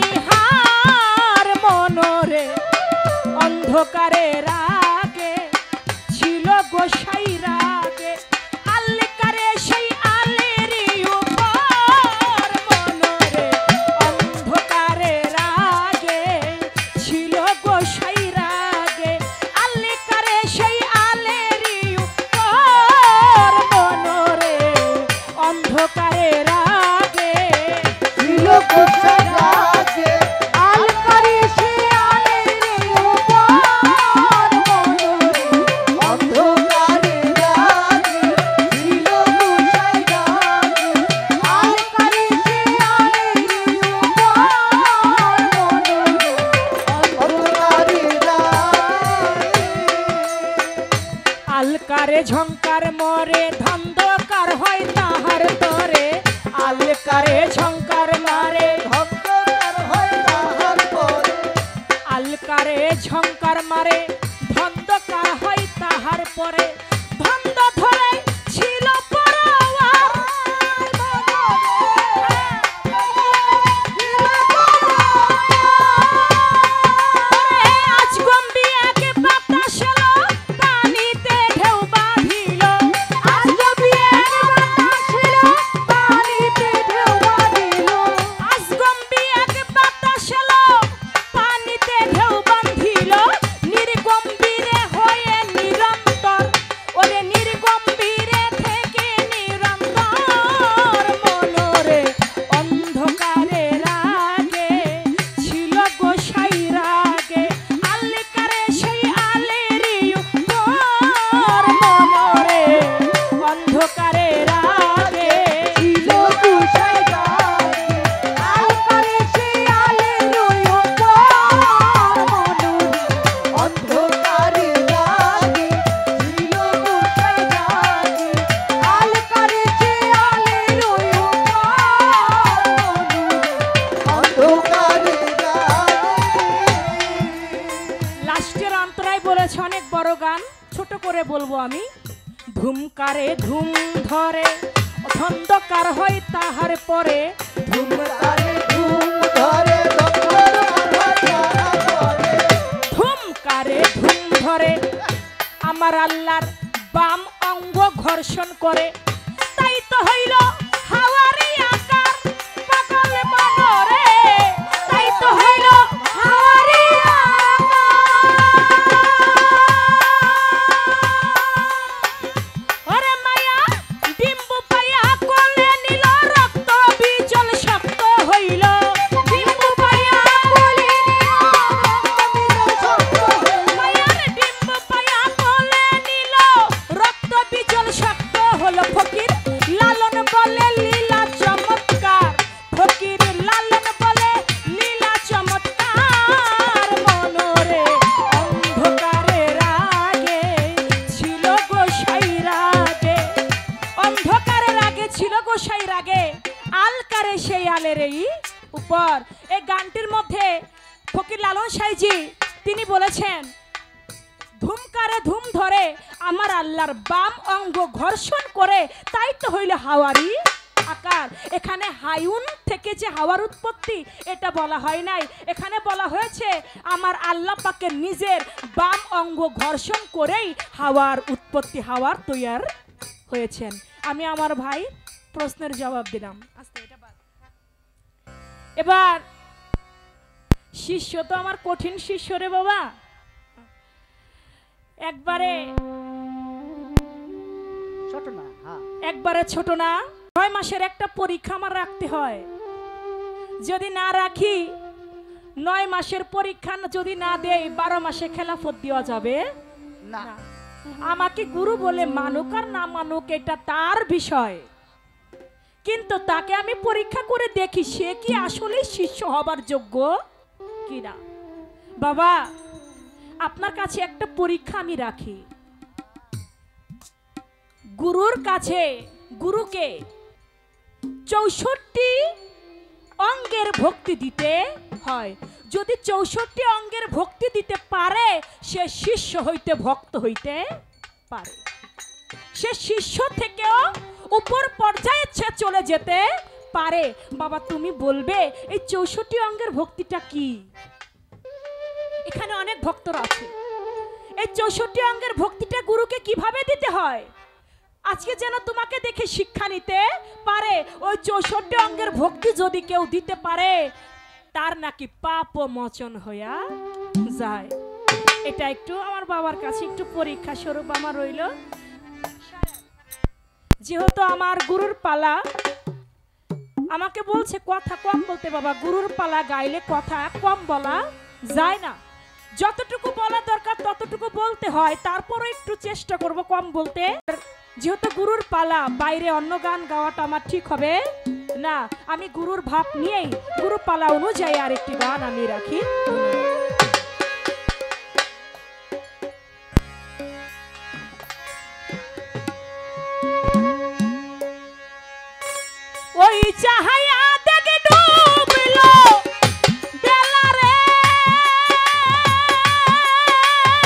অন্ধকারে ধন্ধকার হয় তাহার পরে ধন্ধ ধরে ছিল পরোয়ার আজ গম্ভীর এক বাতাস এলো পানিতে ঢেউ বাঁধিল আজ গম্ভীর এক বাতাস এলো পানিতে ঢেউ বাঁধিল আজ গম্ভীর এক বাতাস এলো পানিতে ঢেউ বাঁধিল নির্গম্ভীরে হয়ে নিরন্তর ওরে নির্গম্ভীরে থেকে নিরন্তর মনরে অন্ধকারে রাগে ছিল গোসাই রাগে আলেকারে সেই আলেরই উপর মনরে অন্ধকারে রাগে ছিল গোসাই রাগে আলকারে সেই আলের উপর মনরে অন্ধকারে রাগে ছিল গোসাই রাগে আলকারে সেই আলের উপর মনরে অন্ধকারে রাগে লাস্টের অন্তরায় বলেছে অনেক বড় গান ছোট করে বলবো আমি ধুমকারে ধুম ধরে ধন্ধকার হয় তাহার পরে ধুমকারে ধুম ধরে ধুমকারে ধুম ধরে আমার আল্লাহর বাম অঙ্গ ঘর্ষণ করে তাই তো হইল হাওয়ারি আকার পাগল মনরে তাই তো হইল হাওয়ারি ওরে মায়া ডিম্বু পাইয়া কোলে নিল রক্ত বিজল শব্দ হইল ডিম্বু পাইয়া কোলে মায়ার ডিম্বু পাইয়া কোলে নিল রক্ত বিজল শব্দ হলো ফকির লালন বলে লীলা চমৎকার ফকির লালন বলে লীলা চমৎকার মনরে অন্ধকারে রাগে ছিল গোসাই রাগে অন্ধকারে রাগে ছিল গোসাই রাগে আলকারে সেই আলের এই উপর এই গানটির মধ্যে ফকির লালন সাইজি তিনি বলেছেন ধুমকারে ধুম ধরে আমার আল্লাহর বাম অঙ্গ ঘর্ষণ করে তাই তো হইল হাওয়ারি আকার এখানে হায়ুন থেকে যে হাওয়ার উৎপত্তি এটা বলা হয় নাই এখানে বলা হয়েছে আমার আল্লাহ পাকের নিজের বাম অঙ্গ ঘর্ষণ করেই হাওয়ার উৎপত্তি হাওয়ার তৈয়ার হয়েছেন আমি আমার ভাই প্রশ্নের জবাব দিলাম আস্তে এটা বাদ। এবার শিষ্য তো আমার কঠিন শিষ্য রে বাবা একবারে ছোট না হ্যাঁ একবারে ছোট না ছয় মাসের একটা পরীক্ষা আমার রাখতে হয় যদি না রাখি নয় মাসের পরীক্ষা যদি না দেই বারো মাসে খেলাফত দেওয়া যাবে না না। আমাকে গুরু বলে মানুক আর না মানুক এটা তার বিষয় কিন্তু তাকে আমি পরীক্ষা করে দেখি সে কি আসলে শিষ্য হবার যোগ্য কিনা বাবা আপনার কাছে একটা পরীক্ষা আমি রাখি গুরুর কাছে গুরুকে চৌষট্টি অঙ্গের ভক্তি দিতে হয় যদি চৌষট্টি অঙ্গের ভক্তি দিতে পারে সে শিষ্য হইতে ভক্ত হইতে পারে সে শিষ্য থেকেও উপর পর্যায়ে সে চলে যেতে পারে বাবা তুমি বলবে এই চৌষট্টি অঙ্গের ভক্তিটা কি এখানে অনেক ভক্তরা আছে এই চৌষট্টি অঙ্গের ভক্তিটা গুরুকে কিভাবে দিতে হয় আজকে যেন তোমাকে দেখে শিক্ষা নিতে পারে ওই চৌষট্টি অঙ্গের ভক্তি যদি কেউ দিতে পারে তার নাকি পাপ মোচন হইয়া যায় এটা একটু আমার বাবার কাছে একটু পরীক্ষা স্বরূপ আমার রইল যেহেতু আমার গুরুর পালা আমাকে বলছে কথা কম বলতে বাবা গুরুর পালা গাইলে কথা কম বলা যায় না যতটুকু বলা দরকার ততটুকু বলতে হয় তারপরও একটু চেষ্টা করব কম বলতে যেহেতু গুরুর পালা বাইরে অন্য গান গাওয়াটা আমার ঠিক হবে না আমি গুরুর ভাব নিয়েই গুরু পালা অনুযায়ী আরেকটি গান আমি রাখি ওই চাহায়া দেখে ডুবলো বেলা রে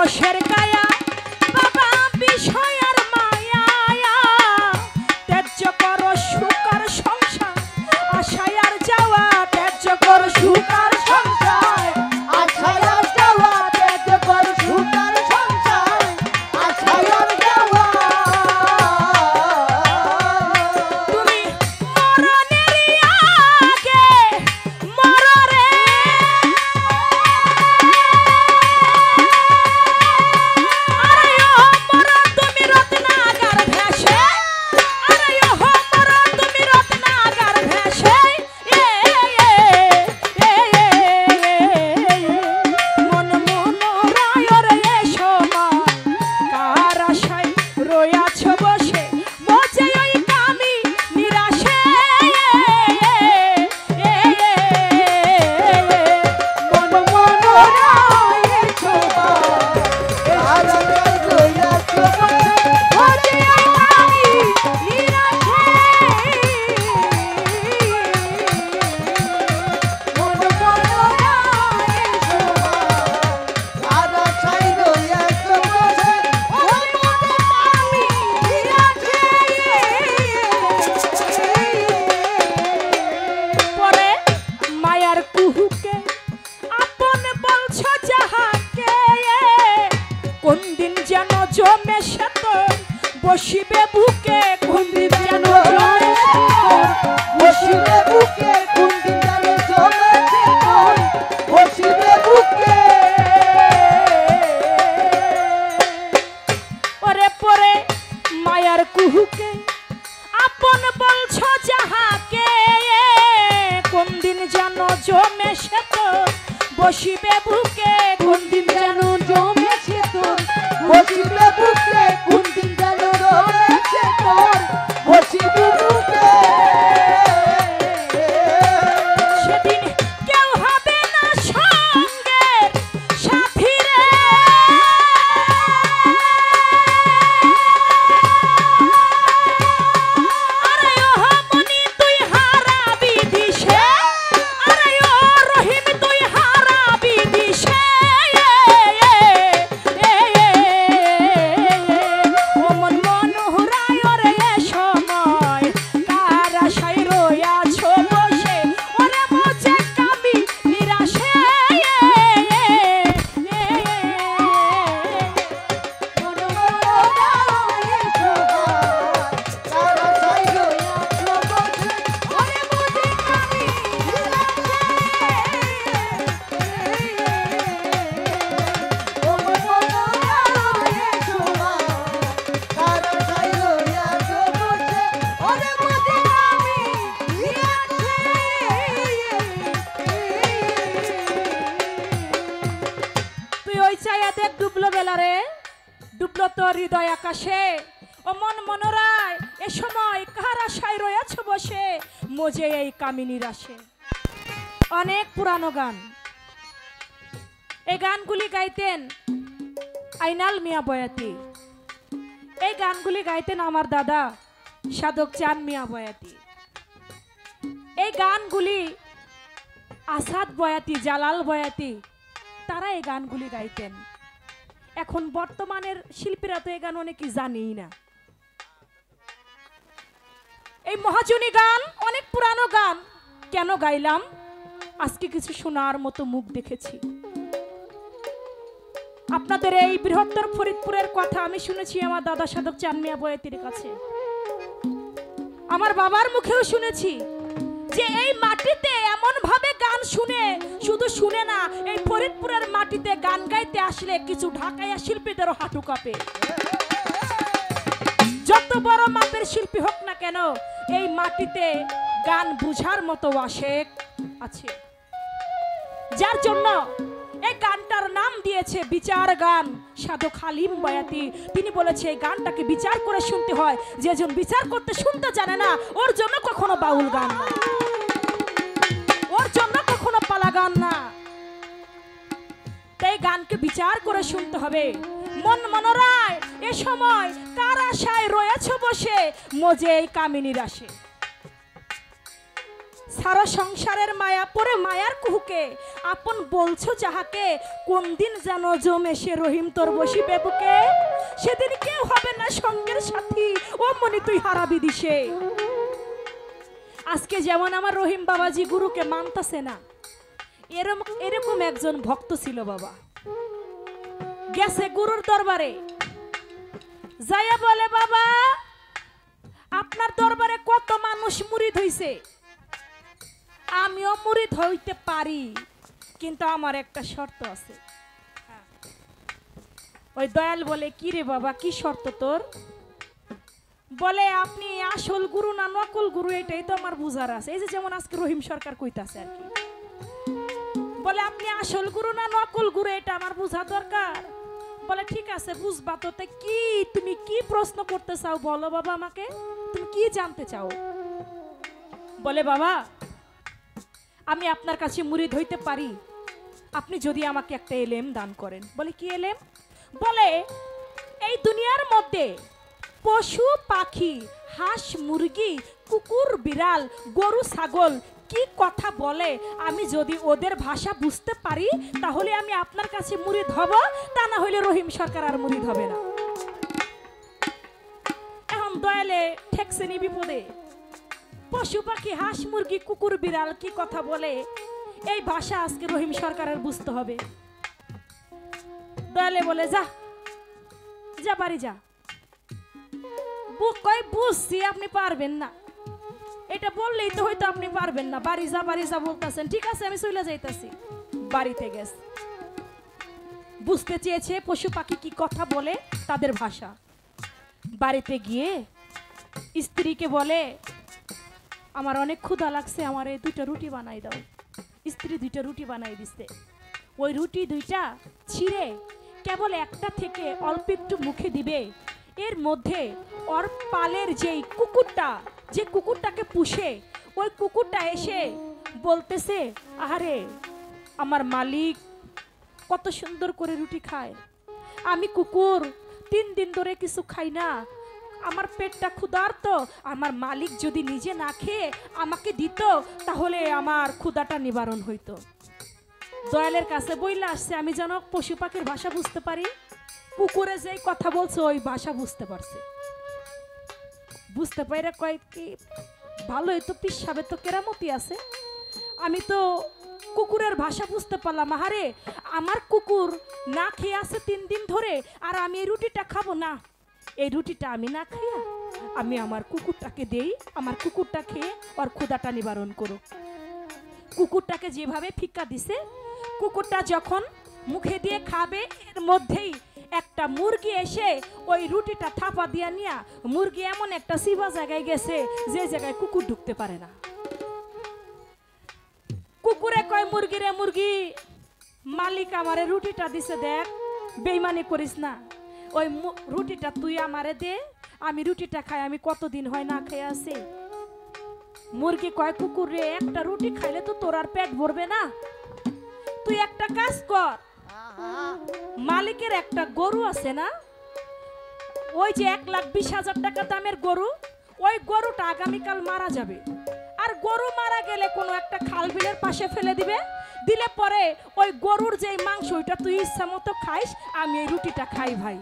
রসের গায়া বাবা বিষয়ের মায়া ত্যায্য করো সুকার সংসার আশায় আর যাওয়া ত্যায্য করো সুকার সংসার আছায় আর যাওয়া ত্যাগ কর সুতার সংসার আছায় আর যাওয়া তুমি মরণের আগে মররে আরে ও মরণ তুমি রত্নাগার ভেসে আরে ও মরণ তুমি রত্নাগার ভেসে এ এ এ মন মন রায়র এ সময় কার আশায় রয়াছ বসে মজে ওই কামি নিরাশে মন মন রায় শোভা আর রইয়া শোভা মজে ওই কামি নিরাশে মন মন রায় শোভা আর ছাই রইয়া শোভা ও মন আমি নিরাছে পরে মায়ার কুহুকে আপন বলছো যাহাকে কোন দিন যেন জমে সে তোর বসিবে বুকে কোন দিন যেন জমে সে তোর বসিবে বুকে কোন দিন জানে জমেছে তোর বসিবে বুকে ওরে পরে মায়ার কুহুকে আপন বলছো যাহাকে কোন দিন যেন জমে সে তোর বসিবে বুকে কোন দিন যেন জমেছে তোর বসিবে বুকে কোন দিন জানে জমেছে তোর বসিবে বুকে সেদিন কেউ হবে না সঙ্গে সাথী রে আরে ও মনি তুই হারাবি দিশে আরে ও রহিম তুই হারাবি দিশে ও মন মনোহরায় রে সময় কার আশায় রয়াছো বসে ওরে মজে কামি নিরাশে মন মন রায় শোভা আর ছাই রইয়া শোভা ওরে মুজি কামি ও মন মন রায় শোভা আর ছাই রইয়া শোভা ওরে মুজি কামি তুই ওই চাইয়া দেখ ডুবলো বেলা রে ডুবলো তোর হৃদয় আকাশে ও মন মনোরায় এ সময় কার আশায় রয়েছ বসে মজে এই কামিনীর আসে অনেক পুরানো গান এই গানগুলি গাইতেন আইনাল মিয়া বয়াতি এই গানগুলি গাইতেন আমার দাদা সাধক চান মিয়া বয়াতি এই গানগুলি আসাদ বয়াতি জালাল বয়াতি তারা এই গানগুলি গাইতেন এখন বর্তমানের শিল্পীরা তো এই গান অনেকে জানেই না এই মহাজনী গান অনেক পুরানো গান কেন গাইলাম আজকে কিছু শোনার মতো মুখ দেখেছি আপনাদের এই বৃহত্তর ফরিদপুরের কথা আমি শুনেছি আমার দাদা সাধক চান মিয়া বয়াতির কাছে আমার বাবার মুখেও শুনেছি যে এই মাটিতে এমন ভাবে গান শুনে শুধু শুনে না এই ফরিদপুরের মাটিতে গান গাইতে আসলে কিছু ঢাকাইয়া শিল্পীদেরও হাঁটু কাঁপে যত বড় মাপের শিল্পী হোক না কেন এই মাটিতে গান বুঝার মতো আশেক আছে যার জন্য এই গানটার নাম দিয়েছে বিচার গান সাধক হালিম বয়াতি তিনি বলেছে এই গানটাকে বিচার করে শুনতে হয় যেজন বিচার করতে শুনতে জানে না ওর জন্য কখনো বাউল গান না ওর জন্য কখনো পালা গান না তাই গানকে বিচার করে শুনতে হবে মন মনোরায় এ সময় কার আশায় রয়েছ বসে মজে এই কামিনীর আসে সারা সংসারের মায়া পরে মায়ার কুহুকে আপন বলছো যাহাকে, কোন দিন যেন জমে সে রহিম তোর বসিবে বুকে, সেদিন কেউ হবে না সঙ্গের সাথী, ও মনি তুই হারাবি দিশে। আজকে যেমন আমার রহিম বাবাজি গুরুকে মানতাছে না, এরকম এরকম একজন ভক্ত ছিল বাবা। গেছে গুরুর দরবারে, যাইয়া বলে বাবা আপনার দরবারে কত মানুষ মুরিদ হইছে, আমিও মুরিদ হইতে পারি, কিন্তু আমার একটা শর্ত আছে। ওই দয়াল বলে কি রে বাবা কি শর্ত তোর? বলে আপনি আসল গুরু না নকল গুরু এটাই তো আমার বুঝার আছে। এই যে যেমন আজকে রহিম সরকার কইতাছে আর কি, বলে আপনি আসল গুরু না নকল গুরু এটা আমার বুঝা দরকার। বলে ঠিক আছে বুঝবা তো, তা কি তুমি কি প্রশ্ন করতে চাও বলো বাবা, আমাকে তুমি কি জানতে চাও? বলে বাবা আমি আপনার কাছে মুরিদ হইতে পারি, আপনি যদি আমাকে একটা এলেম দান করেন। বলে কি এলেম? বলে এই দুনিয়ার মধ্যে পশু পাখি হাঁস মুরগি কুকুর বিড়াল গরু ছাগল কি কথা বলে, আমি যদি ওদের ভাষা বুঝতে পারি তাহলে আমি আপনার কাছে মুরিদ হব, তা না হইলে রহিম সরকার আর মুরিদ হবে না। এখন দয়ালে ঠেকছে নি বিপদে, পশু পাখি হাঁস মুরগি কুকুর বিড়াল কি কথা বলে এই ভাষা আজকে রহিম সরকারের বুঝতে হবে। দয়ালে বলে যা যা বাড়ি যা। বুক কই বুঝছি আপনি পারবেন না, এটা বললেই তো হয়তো আপনি পারবেন না, বাড়ি যা বাড়ি যা বলতেছেন, ঠিক আছে আমি চলে যাইতাছি। বাড়িতে গেছে, বুঝতে চেয়েছে পশু পাখি কি কথা বলে তাদের ভাষা। বাড়িতে গিয়ে স্ত্রীকে বলে আমার অনেক ক্ষুধা লাগছে, আমার এই দুইটা রুটি বানাই দাও। স্ত্রী দুইটা রুটি বানাই দিচ্ছে। ওই রুটি দুইটা ছিঁড়ে কেবল একটা থেকে অল্প একটু মুখে দিবে, এর মধ্যে ওর পালের যেই কুকুরটা, যে কুকুরটাকে পুষে, ওই কুকুরটা এসে বলতেছে আরে আমার মালিক কত সুন্দর করে রুটি খায়, আমি কুকুর তিন দিন ধরে কিছু খাই না, আমার পেটটা ক্ষুধার্ত, আমার মালিক যদি নিজে না খেয়ে আমাকে দিত তাহলে আমার ক্ষুধাটা নিবারণ হইতো। দয়ালের কাছে বইলা আসছে আমি যেন পশু পাখির ভাষা বুঝতে পারি। কুকুরে যেই কথা বলছে ওই ভাষা বুঝতে পারছে, বুঝতে পাইরা কয় কি ভালোই তো পিসাবে তো কেরামতি আছে, আমি তো কুকুরের ভাষা বুঝতে পারলাম। আহারে আমার কুকুর না খেয়ে আছে তিন দিন ধরে, আর আমি এই রুটিটা খাবো না, এই রুটিটা আমি না খাইয়া আমি আমার কুকুরটাকে দেই, আমার কুকুরটা খেয়ে ওর ক্ষুধাটা নিবারণ করো। কুকুরটাকে যেভাবে ফিক্কা দিছে, কুকুরটা যখন মুখে দিয়ে খাবে এর মধ্যেই একটা মুরগি এসে ওই রুটিটা থাপা দিয়া নিয়া, মুরগি এমন একটা সিবা জায়গায় গেছে যে জায়গায় কুকুর ঢুকতে পারে না। কুকুরে কয় মুরগি রে মুরগি, মালিক আমারে রুটিটা দিছে, দেখ বেইমানি করিস না, ওই রুটিটা তুই আমারে দে, আমি রুটিটা খাই, আমি কতদিন হয় না খেয়ে আছি। মুরগি কয় কুকুর রে একটা রুটি খাইলে তো তোর আর পেট ভরবে না, তুই একটা কাজ কর, মালিকের একটা গরু আছে না, ওই যে এক লাখ বিশ হাজার টাকা দামের গরু, ওই গরুটা আগামীকাল মারা যাবে, আর গরু মারা গেলে কোনো একটা খাল বিলের পাশে ফেলে দিবে, দিলে পরে ওই গরুর যে মাংস ওইটা তুই ইচ্ছা মতো খাইস, আমি এই রুটিটা খাই ভাই।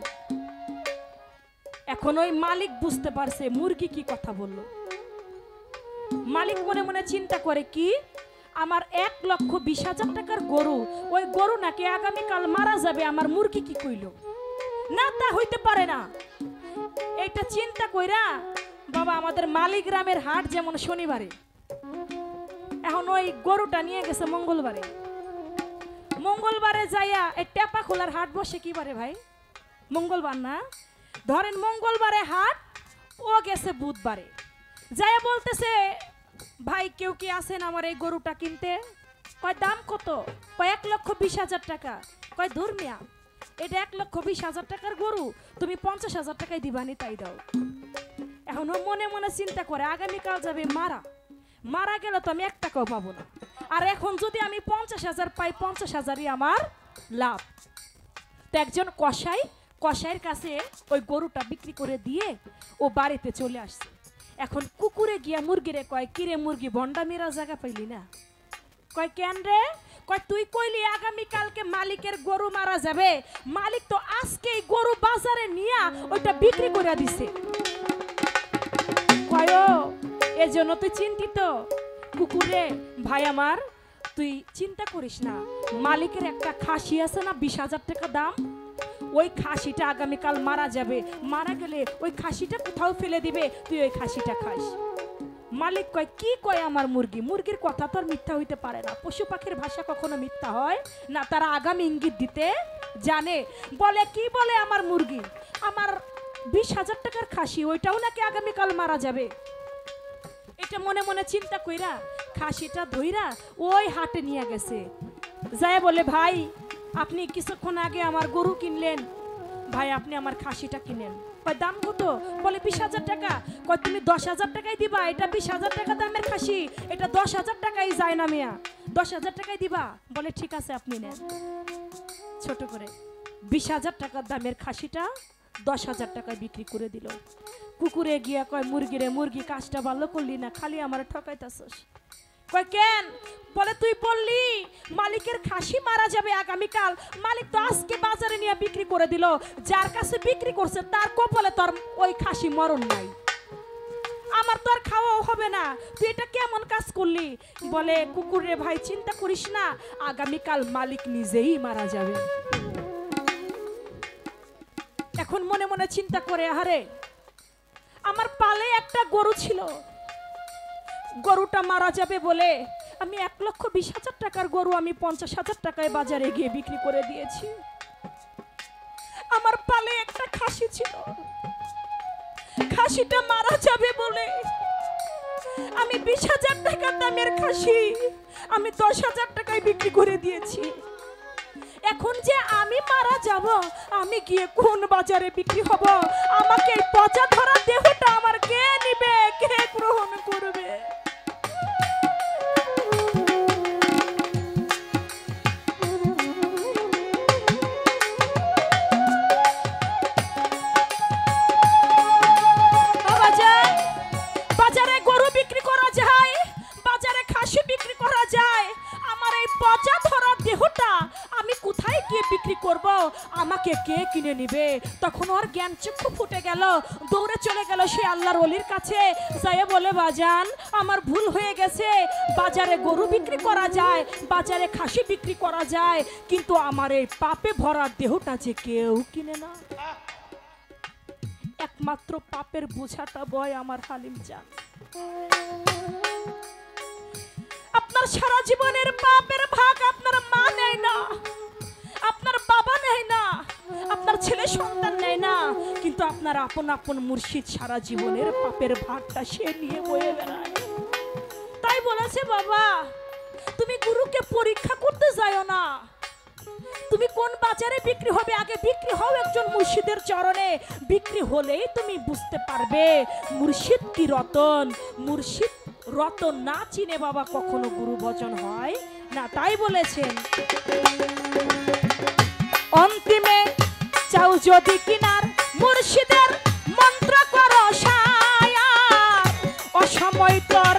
এখন ওই মালিক বুঝতে পারছে মুরগি কি কথা বললো। মালিক মনে মনে চিন্তা করে কি আমার এক লক্ষ বিশ হাজার টাকার গরু, ওই গরু নাকি আগামীকাল মারা যাবে, আমার মুরগি কি কইল না, তা হইতে পারে না। এইটা চিন্তা কইরা বাবা আমাদের মালিক গ্রামের হাট যেমন শনিবারে, এখন ওই গরুটা নিয়ে গেছে মঙ্গলবারে। মঙ্গলবারে যাইয়া এই টেপা খোলার হাট বসে কি বারে ভাই? মঙ্গলবার না, ধরেন মঙ্গলবারে হাট, ও গেছে বুধবারে। যাইয়া বলতেছে ভাই কেউ কি আছেন আমার এই গরুটা কিনতে? কয় দাম কত? কয় এক লক্ষ বিশ হাজার টাকা। কয় দূর মিয়া, এটা এক লক্ষ বিশ হাজার টাকার গরু, তুমি পঞ্চাশ হাজার টাকায় দিবানি, তাই দাও। এখন ও মনে মনে চিন্তা করে আগামীকাল যাবে মারা, মারা গেলে তো আমি এক টাকাও পাবো না, আর এখন যদি আমি পঞ্চাশ হাজার পাই, পঞ্চাশ হাজারই আমার লাভ। তো একজন কসাই, কসাইয়ের কাছে ওই গরুটা বিক্রি করে দিয়ে ও বাড়িতে চলে আসছে। এখন কুকুরে গিয়া মুরগিরে কয় কিরে মুরগি বন্ডা মেরা জায়গা পাইলি না? কয় কেন রে? কয় তুই কইলি আগামী কালকে মালিকের গরু মারা যাবে, মালিক তো আজকেই গরু বাজারে নিয়া ওইটা বিক্রি করে দিছে। কয় ও এজন্য তুই চিন্তিত? কুকুরে ভাই আমার তুই চিন্তা করিস না, মালিকের একটা খাসি আছে না বিশ হাজার টাকা দাম, ওই খাসিটা আগামীকাল মারা যাবে, মারা গেলে ওই খাসিটা কোথাও ফেলে দিবে, তুই ওই খাসিটা খাস। মালিক কয় কি কয় আমার মুরগি? মুরগির কথা তো আর মিথ্যা হইতে পারে না, পশু পাখির ভাষা কখনো মিথ্যা হয় না, তারা আগামী ইঙ্গিত দিতে জানে। বলে কি বলে আমার মুরগি? আমার বিশ হাজার টাকার খাসি ওইটাও নাকি আগামীকাল মারা যাবে। এটা মনে মনে চিন্তা কইরা খাসিটা ধইরা ওই হাটে নিয়ে গেছে, যায় বলে ভাই আপনি কিছুক্ষণ আগে আমার গরু কিনলেন, ভাই আপনি আমার খাসিটা কিনেন। কয় দাম কত? বলে বিশ হাজার টাকা। কয় তুমি দশ হাজার টাকাই দিবা? এটা বিশ হাজার টাকা দামের খাসি, এটা দশ হাজার টাকাই যায় না মিয়া, দশ হাজার টাকাই দিবা? বলে ঠিক আছে আপনি নেন। ছোট করে বিশ হাজার টাকার দামের খাসিটা দশ হাজার টাকায় বিক্রি করে দিল। কুকুরে গিয়া কয় মুরগিরে মুরগি কাজটা ভালো করলি না, খালি আমার ঠকাইতাছস। কয় কেন? বলে তুই বললি মালিকের খাসি মারা যাবে আগামীকাল, মালিক তো আজকে বাজারে নিয়ে বিক্রি করে দিল, যার কাছে বিক্রি করছে তার কপালে তোর ওই খাসি মরণ নাই, আমার তো আর খাওয়াও হবে না, তুই এটা কেমন কাজ করলি? বলে কুকুরে ভাই চিন্তা করিস না, আগামীকাল মালিক নিজেই মারা যাবে। এখন মনে মনে চিন্তা করে আরে আমার পালে একটা গরু ছিল, গরুটা মারা যাবে বলে আমি এক লক্ষ বিশ হাজার টাকার গরু আমি পঞ্চাশ হাজার টাকায় বাজারে গিয়ে বিক্রি করে দিয়েছি। আমার পালে একটা খাসি ছিল, খাসিটা মারা যাবে বলে আমি বিশ হাজার টাকার দামের খাসি আমি দশ হাজার টাকায় বিক্রি করে দিয়েছি। এখন যে আমি মারা যাব, আমি গিয়ে কোন বাজারে বিক্রি হব? আমাকে এই পচা ধরা দেহটা আমার কে নিবে, কে গ্রহণ করবে? বাজারে গরু বিক্রি করা যায়, বাজারে খাসি বিক্রি করা যায়, আমার এই পচা ধরা দেহটা আমি কোথায় গিয়ে বিক্রি করব? আমাকে কে কিনে নিবে? তখন ওর জ্ঞান চক্ষু ফুটে গেল, দৌড়ে চলে গেল সে আল্লাহর ওলির কাছে, যায় বলে বাজান আমার ভুল হয়ে গেছে, বাজারে গরু বিক্রি করা যায়, বাজারে খাসি বিক্রি করা যায়, কিন্তু আমার এই পাপে ভরা দেহটা যে কেউ কিনে না। একমাত্র পাপের বোঝাটা বয় আমার হালিম জান। আপনার সারা জীবনের পাপের ভাগ আপনার মা নেয় না, আপনার বাবা নেয় না, আপনার ছেলে সন্তান নেয় না, কিন্তু আপনার আপন আপন মুর্শিদ সারা জীবনের পাপের ভাগটা সে নিয়ে বয়ে বেড়ায়। তাই বলেছে বাবা তুমি গুরুকে পরীক্ষা করতে যাও না, তুমি কোন বাজারে বিক্রি হবে আগে বিক্রি হও একজন মুর্শিদের চরণে, বিক্রি হলেই তুমি বুঝতে পারবে মুর্শিদ কি রতন। মুর্শিদ রতন না চিনে বাবা কখনো গুরু ভজন হয় না। তাই বলেছেন অন্তিমে চাও যদি কিনার মুর্শিদের মন্ত্র করো সায়া, অসময় তো